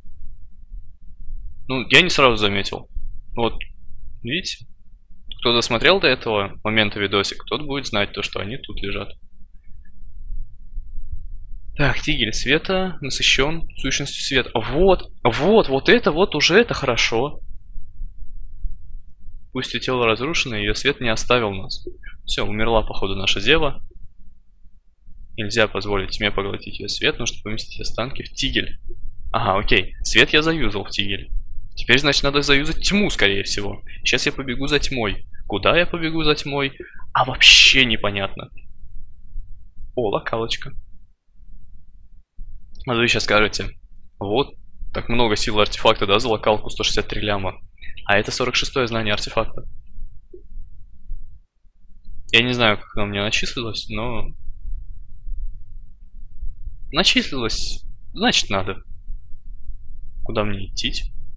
S1: Ну, я не сразу заметил. Вот, видите? Кто досмотрел до этого момента видосик, тот будет знать то, что они тут лежат. Так, тигель света насыщен сущностью света. Вот это вот уже это хорошо. Пусть и тело разрушено, ее свет не оставил нас. Все, умерла, походу, наша дева. Нельзя позволить тьме поглотить ее свет, нужно поместить останки в тигель. Ага, окей. Свет я заюзал в тигель. Теперь, значит, надо заюзать тьму, скорее всего. Сейчас я побегу за тьмой. Куда я побегу за тьмой? А вообще непонятно. О, локалочка. А вы сейчас скажете, вот так много сил артефакта, да, за локалку 163 ляма. А это 46-е знание артефакта. Я не знаю, как оно мне начислилось, но... Начислилось, значит надо. Куда мне идти?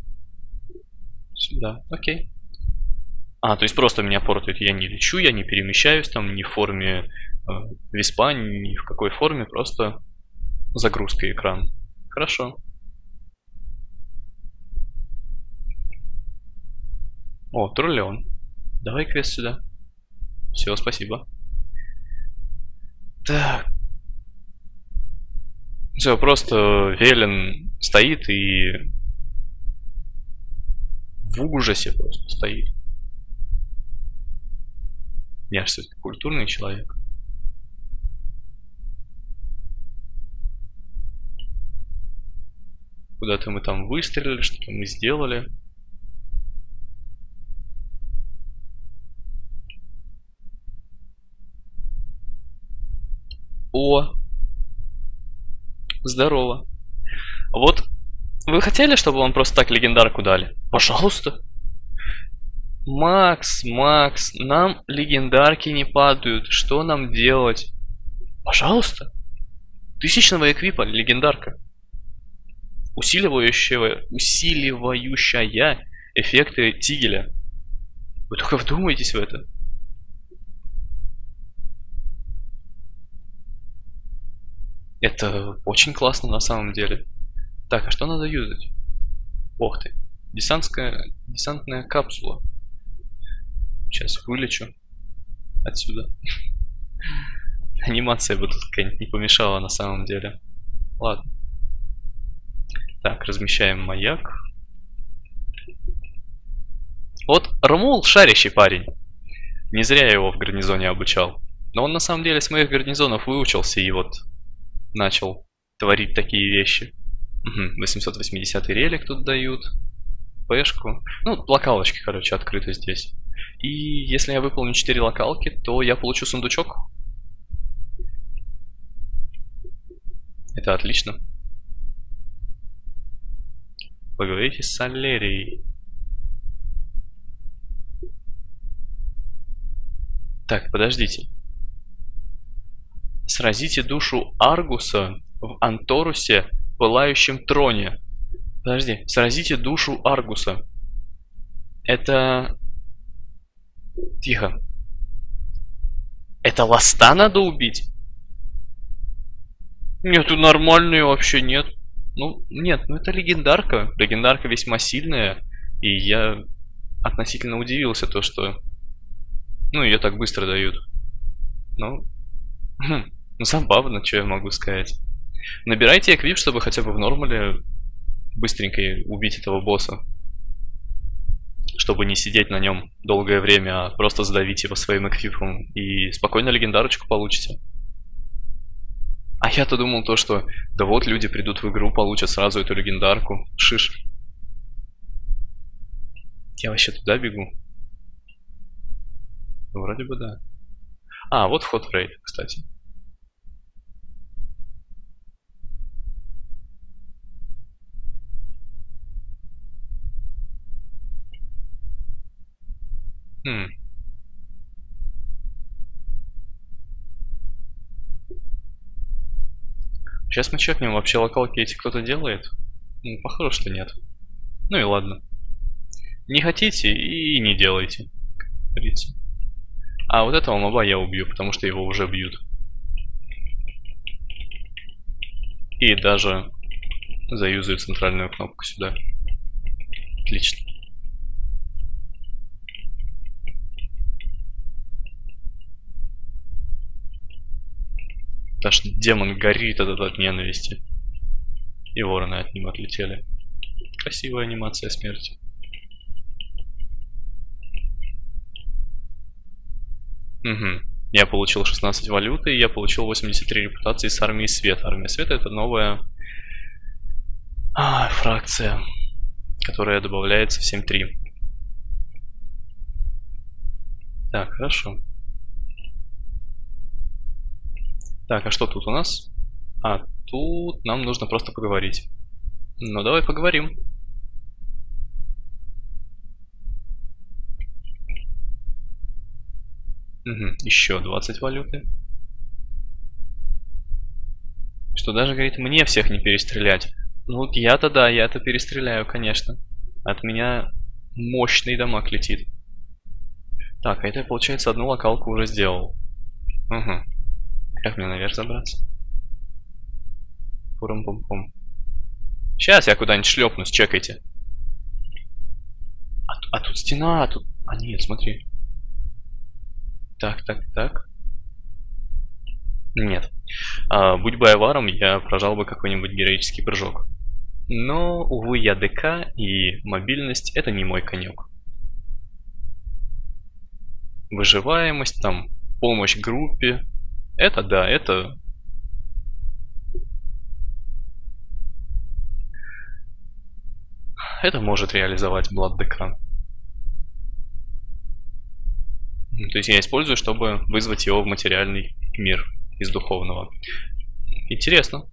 S1: Сюда, окей. А, то есть просто меня портит, я не лечу, я не перемещаюсь там ни в форме виспа, ни в какой форме, просто загрузка экрана. Хорошо. О, труллион. Давай квест сюда. Все, спасибо. Так. Все, просто Велен стоит и в ужасе просто стоит. Я же все-таки культурный человек. Куда-то мы там выстрелили, что-то мы сделали. О! Здорово. Вот, вы хотели, чтобы вам просто так легендарку дали? Пожалуйста. Макс, нам легендарки не падают. Что нам делать? Пожалуйста. Тысячного эквипа, легендарка. Усиливающая эффекты тигеля. Вы только вдумайтесь в это. Это очень классно на самом деле. Так, а что надо юзать? Ох ты. Десантная капсула. Сейчас вылечу отсюда. Анимация бы тут какая-нибудь не помешала на самом деле. Ладно. Так, размещаем маяк. Вот Ромул шарящий парень. Не зря я его в гарнизоне обучал. Но он на самом деле с моих гарнизонов выучился и вот начал творить такие вещи. 880 релик тут дают. Пешку. Ну, локалочки, короче, открыты здесь. И если я выполню 4 локалки, то я получу сундучок. Это отлично. Поговорите с Солерией. Так, подождите. Сразите душу Аргуса в Анторусе, пылающем троне. Подожди, сразите душу Аргуса. Это... Тихо. Это ласта надо убить? Нет, тут нормальные вообще нет. Ну, нет, ну это легендарка. Легендарка весьма сильная. И я относительно удивился то, что... Ну, ее так быстро дают. Ну, забавно, что я могу сказать. Набирайте эквип, чтобы хотя бы в нормале быстренько убить этого босса. Чтобы не сидеть на нем долгое время, а просто сдавить его своим эквипом. И спокойно легендарочку получите. А я-то думал то, что да вот люди придут в игру, получат сразу эту легендарку. Шиш. Я вообще туда бегу? Вроде бы да. А, вот вход в рейд, кстати. Сейчас мы чекнем, вообще локалки эти кто-то делает? Ну, похоже, что нет. Ну и ладно. Не хотите и не делайте, как говорится. А вот этого моба я убью, потому что его уже бьют. И даже заюзаю центральную кнопку сюда. Отлично. Даже демон горит от ненависти. И вороны от него отлетели. Красивая анимация смерти. Угу. Я получил 16 валюты, и я получил 83 репутации с армией света. Армия света — это новая фракция, которая добавляется в 7.3. Так, хорошо. Так, а что тут у нас? А, тут нам нужно просто поговорить. Ну, давай поговорим. Угу, еще 20 валюты. Что даже, говорит, мне всех не перестрелять. Ну, я-то да, я-то перестреляю, конечно. От меня мощный дамаг летит. Так, а это, получается, одну локалку уже сделал. Угу. Как мне наверх забраться? Пурум-пум-пум. Сейчас я куда-нибудь шлепнусь, чекайте. А тут стена, а тут... А нет, смотри. Так, так, так. Нет. Будь боеваром, я прожал бы какой-нибудь героический прыжок. Но, увы, я ДК, и мобильность — это не мой конек. Выживаемость, там, помощь группе. Это да, это... Это может реализовать Blood ДК. То есть я использую, чтобы вызвать его в материальный мир из духовного. Интересно.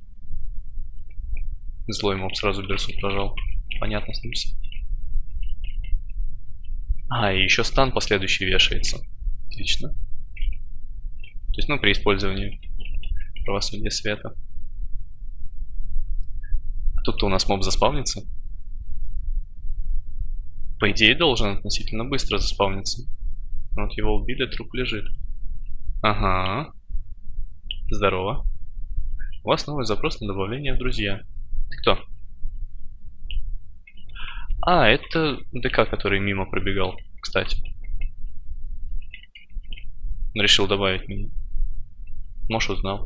S1: Злой моб сразу берсу прожал. Понятно с ним все. И еще стан последующий вешается. Отлично. То есть, ну, при использовании правосудия света. Тут-то у нас моб заспавнится. По идее, должен относительно быстро заспавниться. Вот его убили, труп лежит. Ага. Здорово. У вас новый запрос на добавление в друзья. Ты кто? Это ДК, который мимо пробегал, кстати. Он решил добавить меня. Может, узнал.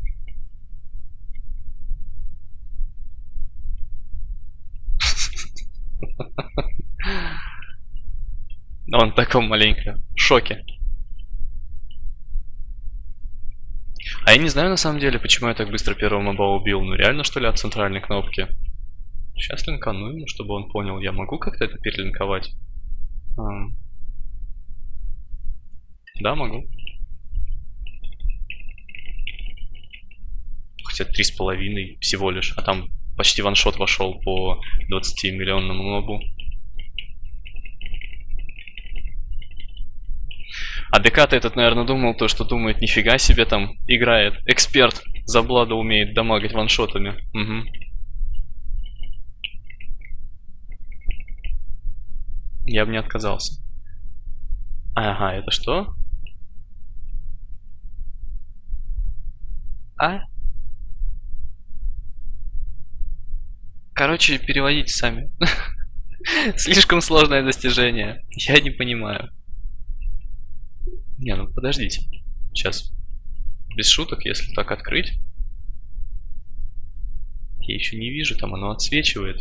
S1: Он в таком маленьком шоке. Я не знаю на самом деле, почему я так быстро первого моба убил. Ну реально, что ли, от центральной кнопки? Сейчас линкану ему, чтобы он понял. Я могу как-то это перелинковать? Да, могу. Хотя 3,5 всего лишь. А там почти ваншот вошел по 20-миллионному мобу. А ДК-то этот, наверное, думал то, что думает, нифига себе там играет. Эксперт за Блада умеет дамагать ваншотами. Угу. Я бы не отказался. Ага, это что? А? Короче, переводите сами. Слишком сложное достижение. Я не понимаю. Не, ну подождите. Сейчас. Без шуток, если так открыть. Я еще не вижу, там оно отсвечивает.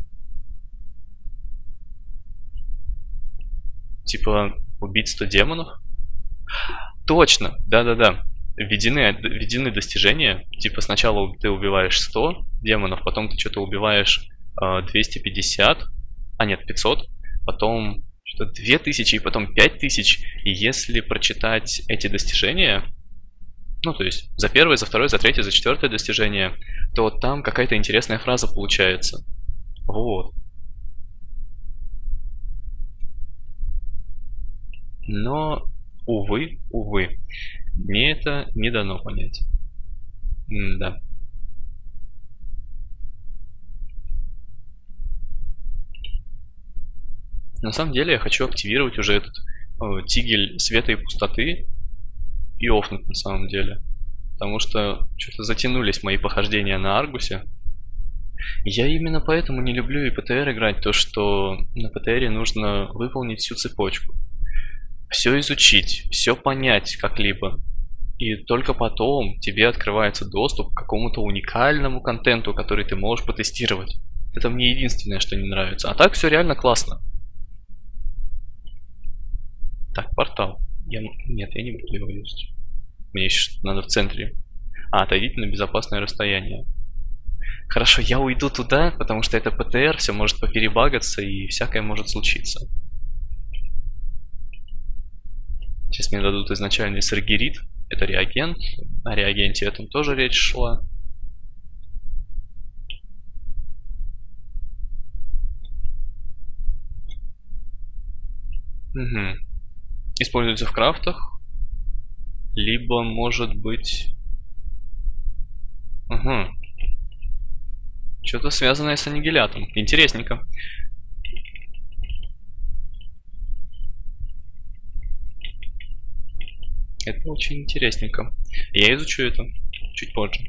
S1: Типа, убить 100 демонов? Точно, да-да-да. Введены достижения. Типа, сначала ты убиваешь 100 демонов, потом ты что-то убиваешь 250, а нет, 500, потом что-то 2000 и потом 5000. И если прочитать эти достижения, ну, то есть за первое, за второе, за третье, за четвертое достижение, то там какая-то интересная фраза получается. Вот. Но, увы, мне это не дано понять. Да. На самом деле я хочу активировать уже этот тигель света и пустоты и офнуть на самом деле. Потому что что-то затянулись мои похождения на Аргусе. Я именно поэтому не люблю и ПТР играть, то что на ПТРе нужно выполнить всю цепочку. Все изучить, все понять как-либо. И только потом тебе открывается доступ к какому-то уникальному контенту, который ты можешь потестировать. Это мне единственное, что не нравится. А так все реально классно. Так, портал. Нет, я не буду его юзать. Мне еще надо в центре. Отойдите на безопасное расстояние. Хорошо, я уйду туда, потому что это ПТР, все может поперебагаться и всякое может случиться. Сейчас мне дадут изначальный саргерит. Это реагент. О реагенте этом тоже речь шла. Угу. Используется в крафтах. Либо может быть... Угу. Что-то связанное с аннигилятом. Интересненько. Это очень интересненько. Я изучу это чуть позже.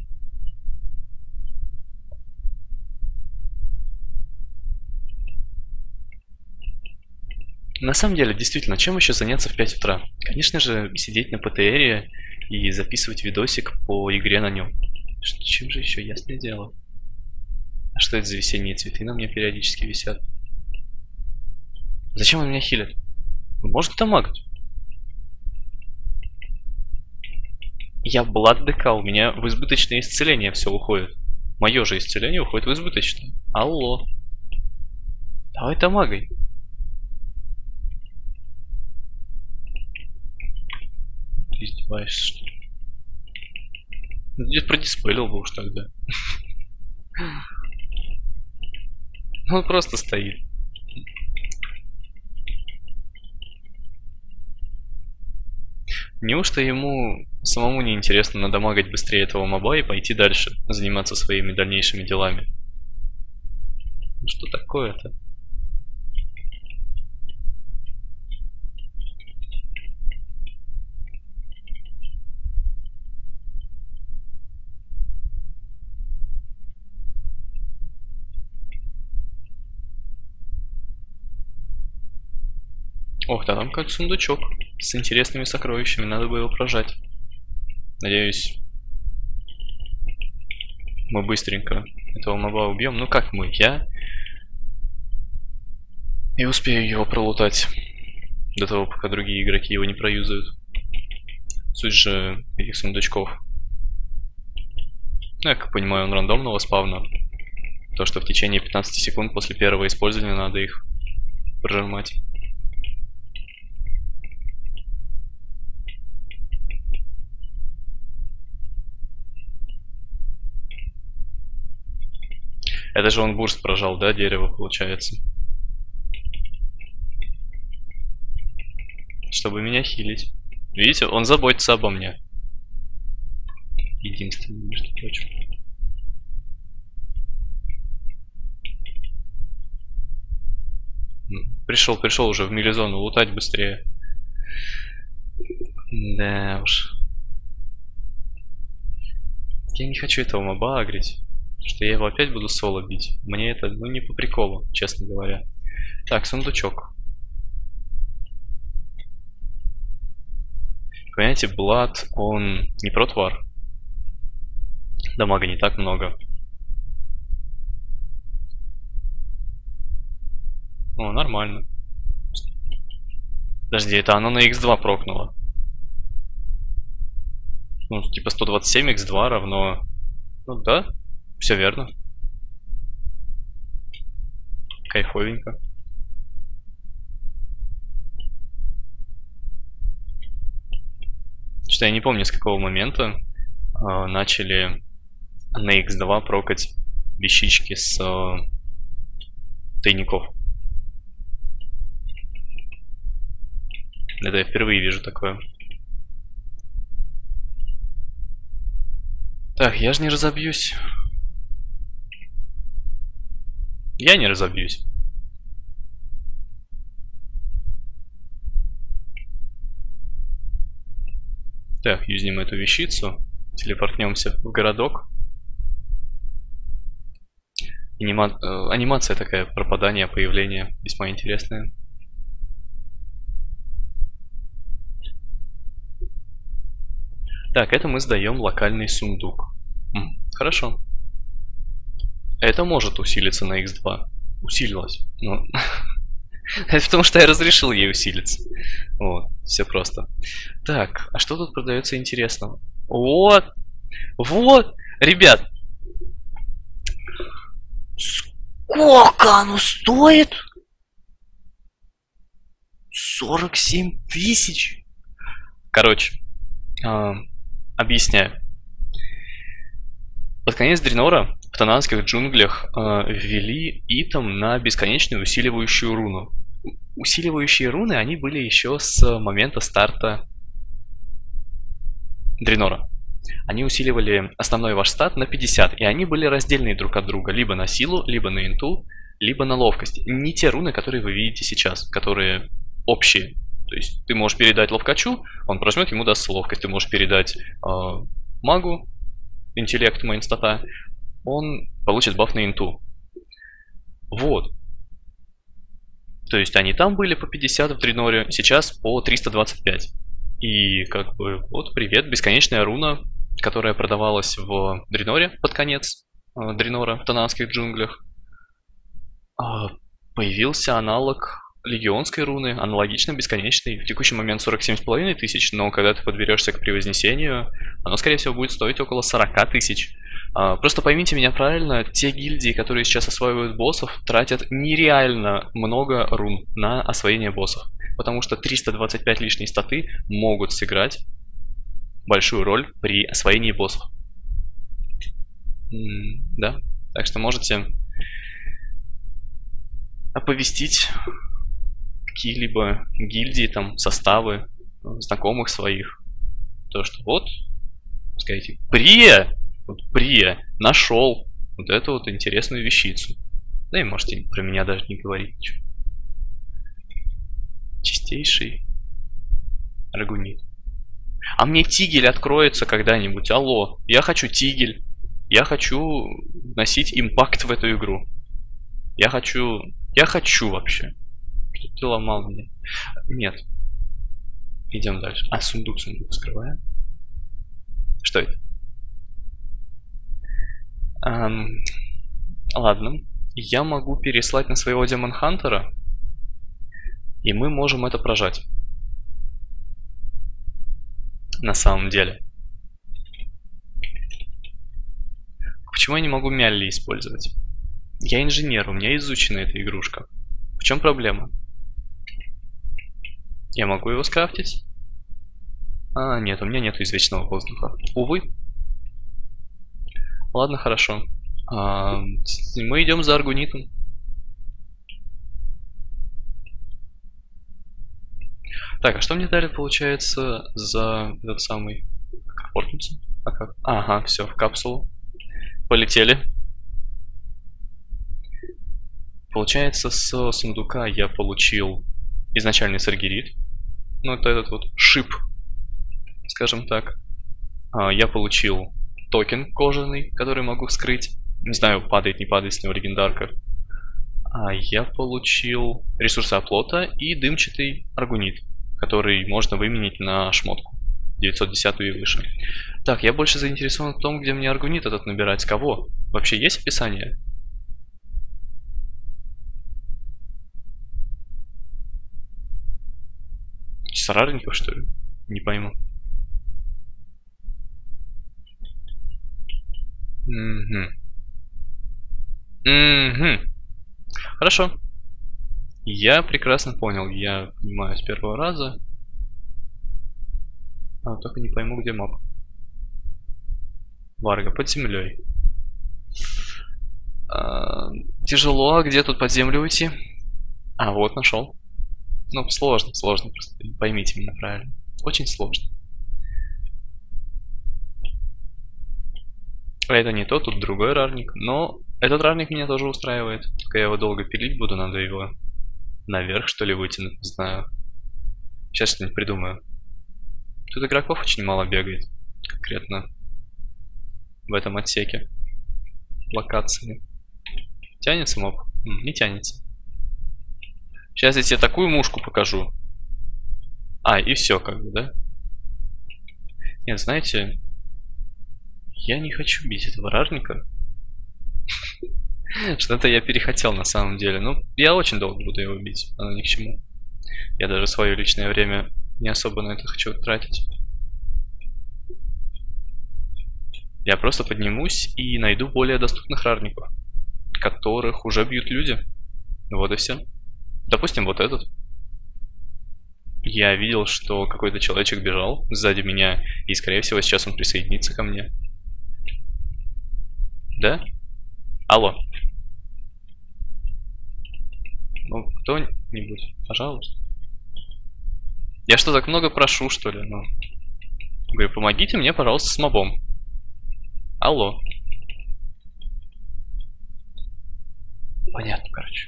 S1: На самом деле, действительно, чем еще заняться в 5 утра? Конечно же, сидеть на ПТРе и записывать видосик по игре на нем. Чем же еще, ясное дело. А что это за весенние цветы на мне периодически висят? Зачем он меня хилит? Он может дамагать. Я Блад ДК, у меня в избыточное исцеление все уходит. Мое же исцеление уходит в избыточное. Алло. Давай дамагай. Ты издеваешься, что ли? Ну, где-то продиспелил бы уж тогда. Он просто стоит. Неужто ему самому не интересно надамагать быстрее этого моба и пойти дальше, заниматься своими дальнейшими делами? Ну что такое-то? Ох, да, там какой-то сундучок с интересными сокровищами, надо бы его прожать. Надеюсь, мы быстренько этого моба убьем. Ну как мы? Я и успею его пролутать до того, пока другие игроки его не проюзают. Суть же этих сундучков. Ну, я как понимаю, он рандомного спавна. То, что в течение 15 секунд после первого использования надо их прожимать. Это же он бурст прожал, да, дерево, получается? Чтобы меня хилить. Видите, он заботится обо мне. Единственное, между прочим. Пришел уже в милизону, лутать быстрее. Да уж. Я не хочу этого моба агрить, что я его опять буду соло бить. Мне это, ну, не по приколу, честно говоря. Так, сундучок. Понимаете, Блад, он не протвар. Дамага не так много. О, нормально. Подожди, это оно на x2 прокнуло. Ну, типа 127 x2 равно... Ну да, все верно. Кайфовенько. Что я не помню, с какого момента начали на x2 прокать вещички с тайников. Это я впервые вижу такое. Так, я же не разобьюсь. Я не разобьюсь. Так, юзнем эту вещицу. Телепортнемся в городок. Анимация такая, пропадание, появление, весьма интересная. Так, это мы сдаем локальный сундук. Хорошо. Это может усилиться на x2. Усилилось. Ну, это потому что я разрешил ей усилиться. Вот, все просто. Так, а что тут продается интересного? Вот! Вот! Ребят! Сколько оно стоит? 47 тысяч! Короче, объясняю. Под конец Дренора в Тананских джунглях ввели итем на бесконечную усиливающую руну. Усиливающие руны, они были еще с момента старта Дренора. Они усиливали основной ваш стат на 50, и они были раздельные друг от друга, либо на силу, либо на инту, либо на ловкость. Не те руны, которые вы видите сейчас, которые общие. То есть ты можешь передать ловкачу, он прожмет, ему даст ловкость. Ты можешь передать магу, интеллект, мейнстата, он получит баф на инту. Вот. То есть они там были по 50 в Дреноре, сейчас по 325. И как бы вот привет, бесконечная руна, которая продавалась в Дреноре под конец Дренора в Тананских джунглях. Появился аналог легионской руны, аналогично бесконечный. В текущий момент 47,5 тысяч, но когда ты подберешься к превознесению, оно, скорее всего, будет стоить около 40 тысяч. Просто поймите меня правильно, те гильдии, которые сейчас осваивают боссов, тратят нереально много рун на освоение боссов. Потому что 325 лишней статы могут сыграть большую роль при освоении боссов. Да, так что можете оповестить какие-либо гильдии, там, составы знакомых своих. То, что вот, скажите, Прия! Вот Прия нашел вот эту вот интересную вещицу. Да и можете про меня даже не говорить ничего. Чистейший аргунит. А мне тигель откроется когда-нибудь. Алло, я хочу тигель. Я хочу вносить импакт в эту игру. Я хочу вообще. Что ты ломал меня? Нет. Идем дальше. Сундук скрываем. Что это? Ладно. Я могу переслать на своего Демон Хантера, и мы можем это прожать. На самом деле. Почему я не могу Мялли использовать? Я инженер, у меня изучена эта игрушка. В чем проблема? Я могу его скрафтить? Нет, у меня нету извечного воздуха. Увы. Ладно, хорошо. Мы идем за аргунитом. Так, а что мне дали, получается, за этот самый... Как портнуться? А как? Ага, все, в капсулу. Полетели. Получается, с сундука я получил изначальный саргерит. Ну, это этот вот шип, скажем так. Я получил токен кожаный, который могу вскрыть. Не знаю, падает, не падает с него легендарка. Я получил ресурсы оплота и дымчатый аргунит, который можно выменить на шмотку 910 и выше. Так, я больше заинтересован в том, где мне аргунит этот набирать. С кого? Вообще есть описание? С рарников, что ли? Не пойму. Хорошо. Я прекрасно понял. Я понимаю с первого раза. Только не пойму, где мап. Варга, под землей. Тяжело, а где тут под землю уйти? Вот, нашел. Ну, сложно, сложно, просто поймите меня правильно. Очень сложно. Это не то, тут другой рарник. Но этот рарник меня тоже устраивает. Только я его долго пилить буду, надо его наверх, что ли, вытянуть, не знаю. Сейчас что-нибудь придумаю. Тут игроков очень мало бегает. Конкретно в этом отсеке. Локации. Тянется моб? Не тянется. Сейчас я тебе такую мушку покажу. И все, как бы, да? Нет, знаете, я не хочу бить этого рарника. Что-то я перехотел на самом деле. Ну, я очень долго буду его бить, оно ни к чему. Я даже свое личное время не особо на это хочу тратить. Я просто поднимусь и найду более доступных рарников, которых уже бьют люди. Вот и все. Допустим, вот этот. Я видел, что какой-то человечек бежал сзади меня, и, скорее всего, сейчас он присоединится ко мне. Да? Алло. Ну, кто-нибудь, пожалуйста. Я что, так много прошу, что ли? Ну, говорю, помогите мне, пожалуйста, с мобом. Алло. Понятно, короче.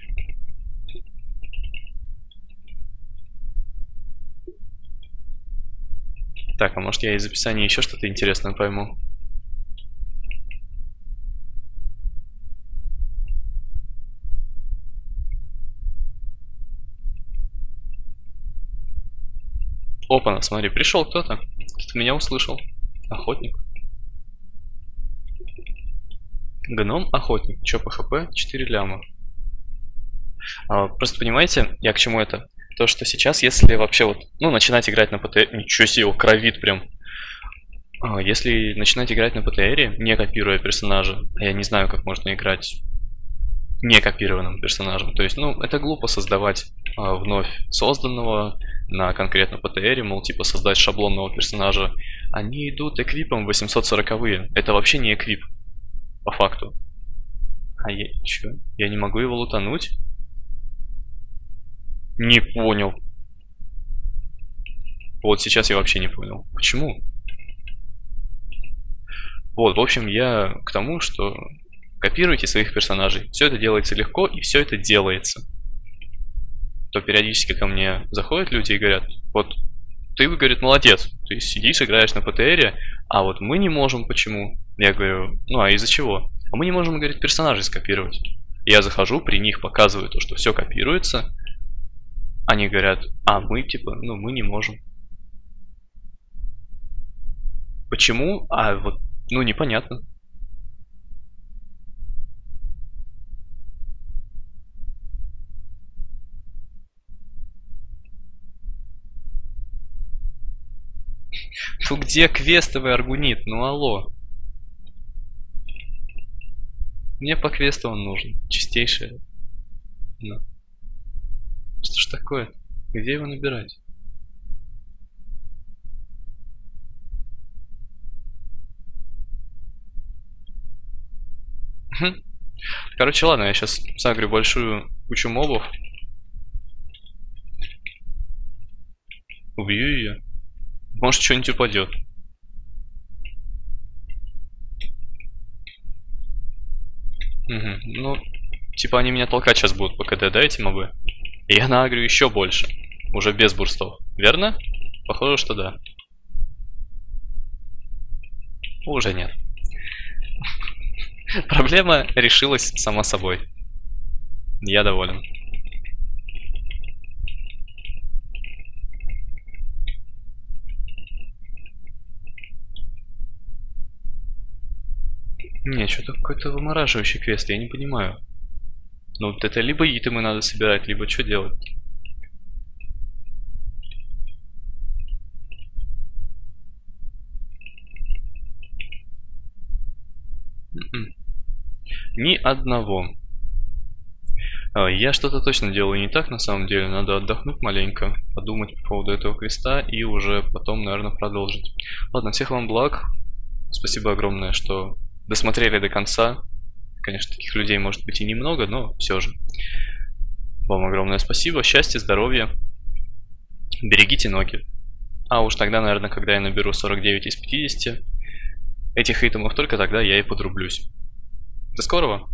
S1: Так, а может я из описания еще что-то интересное пойму? Опа, смотри, пришел кто-то. Кто-то меня услышал. Охотник. Гном-охотник. Чё по хп? 4 ляма. Просто понимаете, я к чему это? То, что сейчас, если вообще вот, начинать играть на ПТР... Ничего себе, его кровит прям. Если начинать играть на ПТРе, не копируя персонажа, я не знаю, как можно играть не копированным персонажем. То есть, это глупо создавать вновь созданного на конкретно ПТРе, мол, типа создать шаблонного персонажа. Они идут эквипом 840-е. Это вообще не эквип, по факту. Я не могу его лутануть? Не понял. Вот сейчас я вообще не понял. Почему? Вот, в общем, я к тому, что копируйте своих персонажей. Все это делается легко, и все это делается. То периодически ко мне заходят люди и говорят, вот ты, говорит, молодец, ты сидишь, играешь на ПТРе, а вот мы не можем, почему? Я говорю, а из-за чего? А мы не можем, говорит, персонажей скопировать. Я захожу, при них показываю то, что все копируется. Они говорят, мы типа, мы не можем. Почему? Вот, непонятно. Где квестовый аргунит? Алло. Мне по квесту он нужен. Чистейший. Что ж такое? Где его набирать? Короче, ладно, я сейчас сагрю большую кучу мобов. Убью ее. Может, что-нибудь упадет. Угу. Ну, типа они меня толкать сейчас будут по КД, да, эти мобы? И я наагрю еще больше. Уже без бурстов. Верно? Похоже, что да. Уже нет. Проблема решилась сама собой. Я доволен. Не, что-то какой-то вымораживающий квест, я не понимаю. Ну, вот это либо итемы надо собирать, либо что делать? Ни одного. Я что-то точно делаю не так, на самом деле. Надо отдохнуть маленько, подумать по поводу этого квеста и уже потом, наверное, продолжить. Ладно, всех вам благ. Спасибо огромное, что досмотрели до конца. Конечно, таких людей может быть и немного, но все же. Вам огромное спасибо. Счастья, здоровья. Берегите ноги. А уж тогда, наверное, когда я наберу 49 из 50 этих итемов, только тогда я и подрублюсь. До скорого!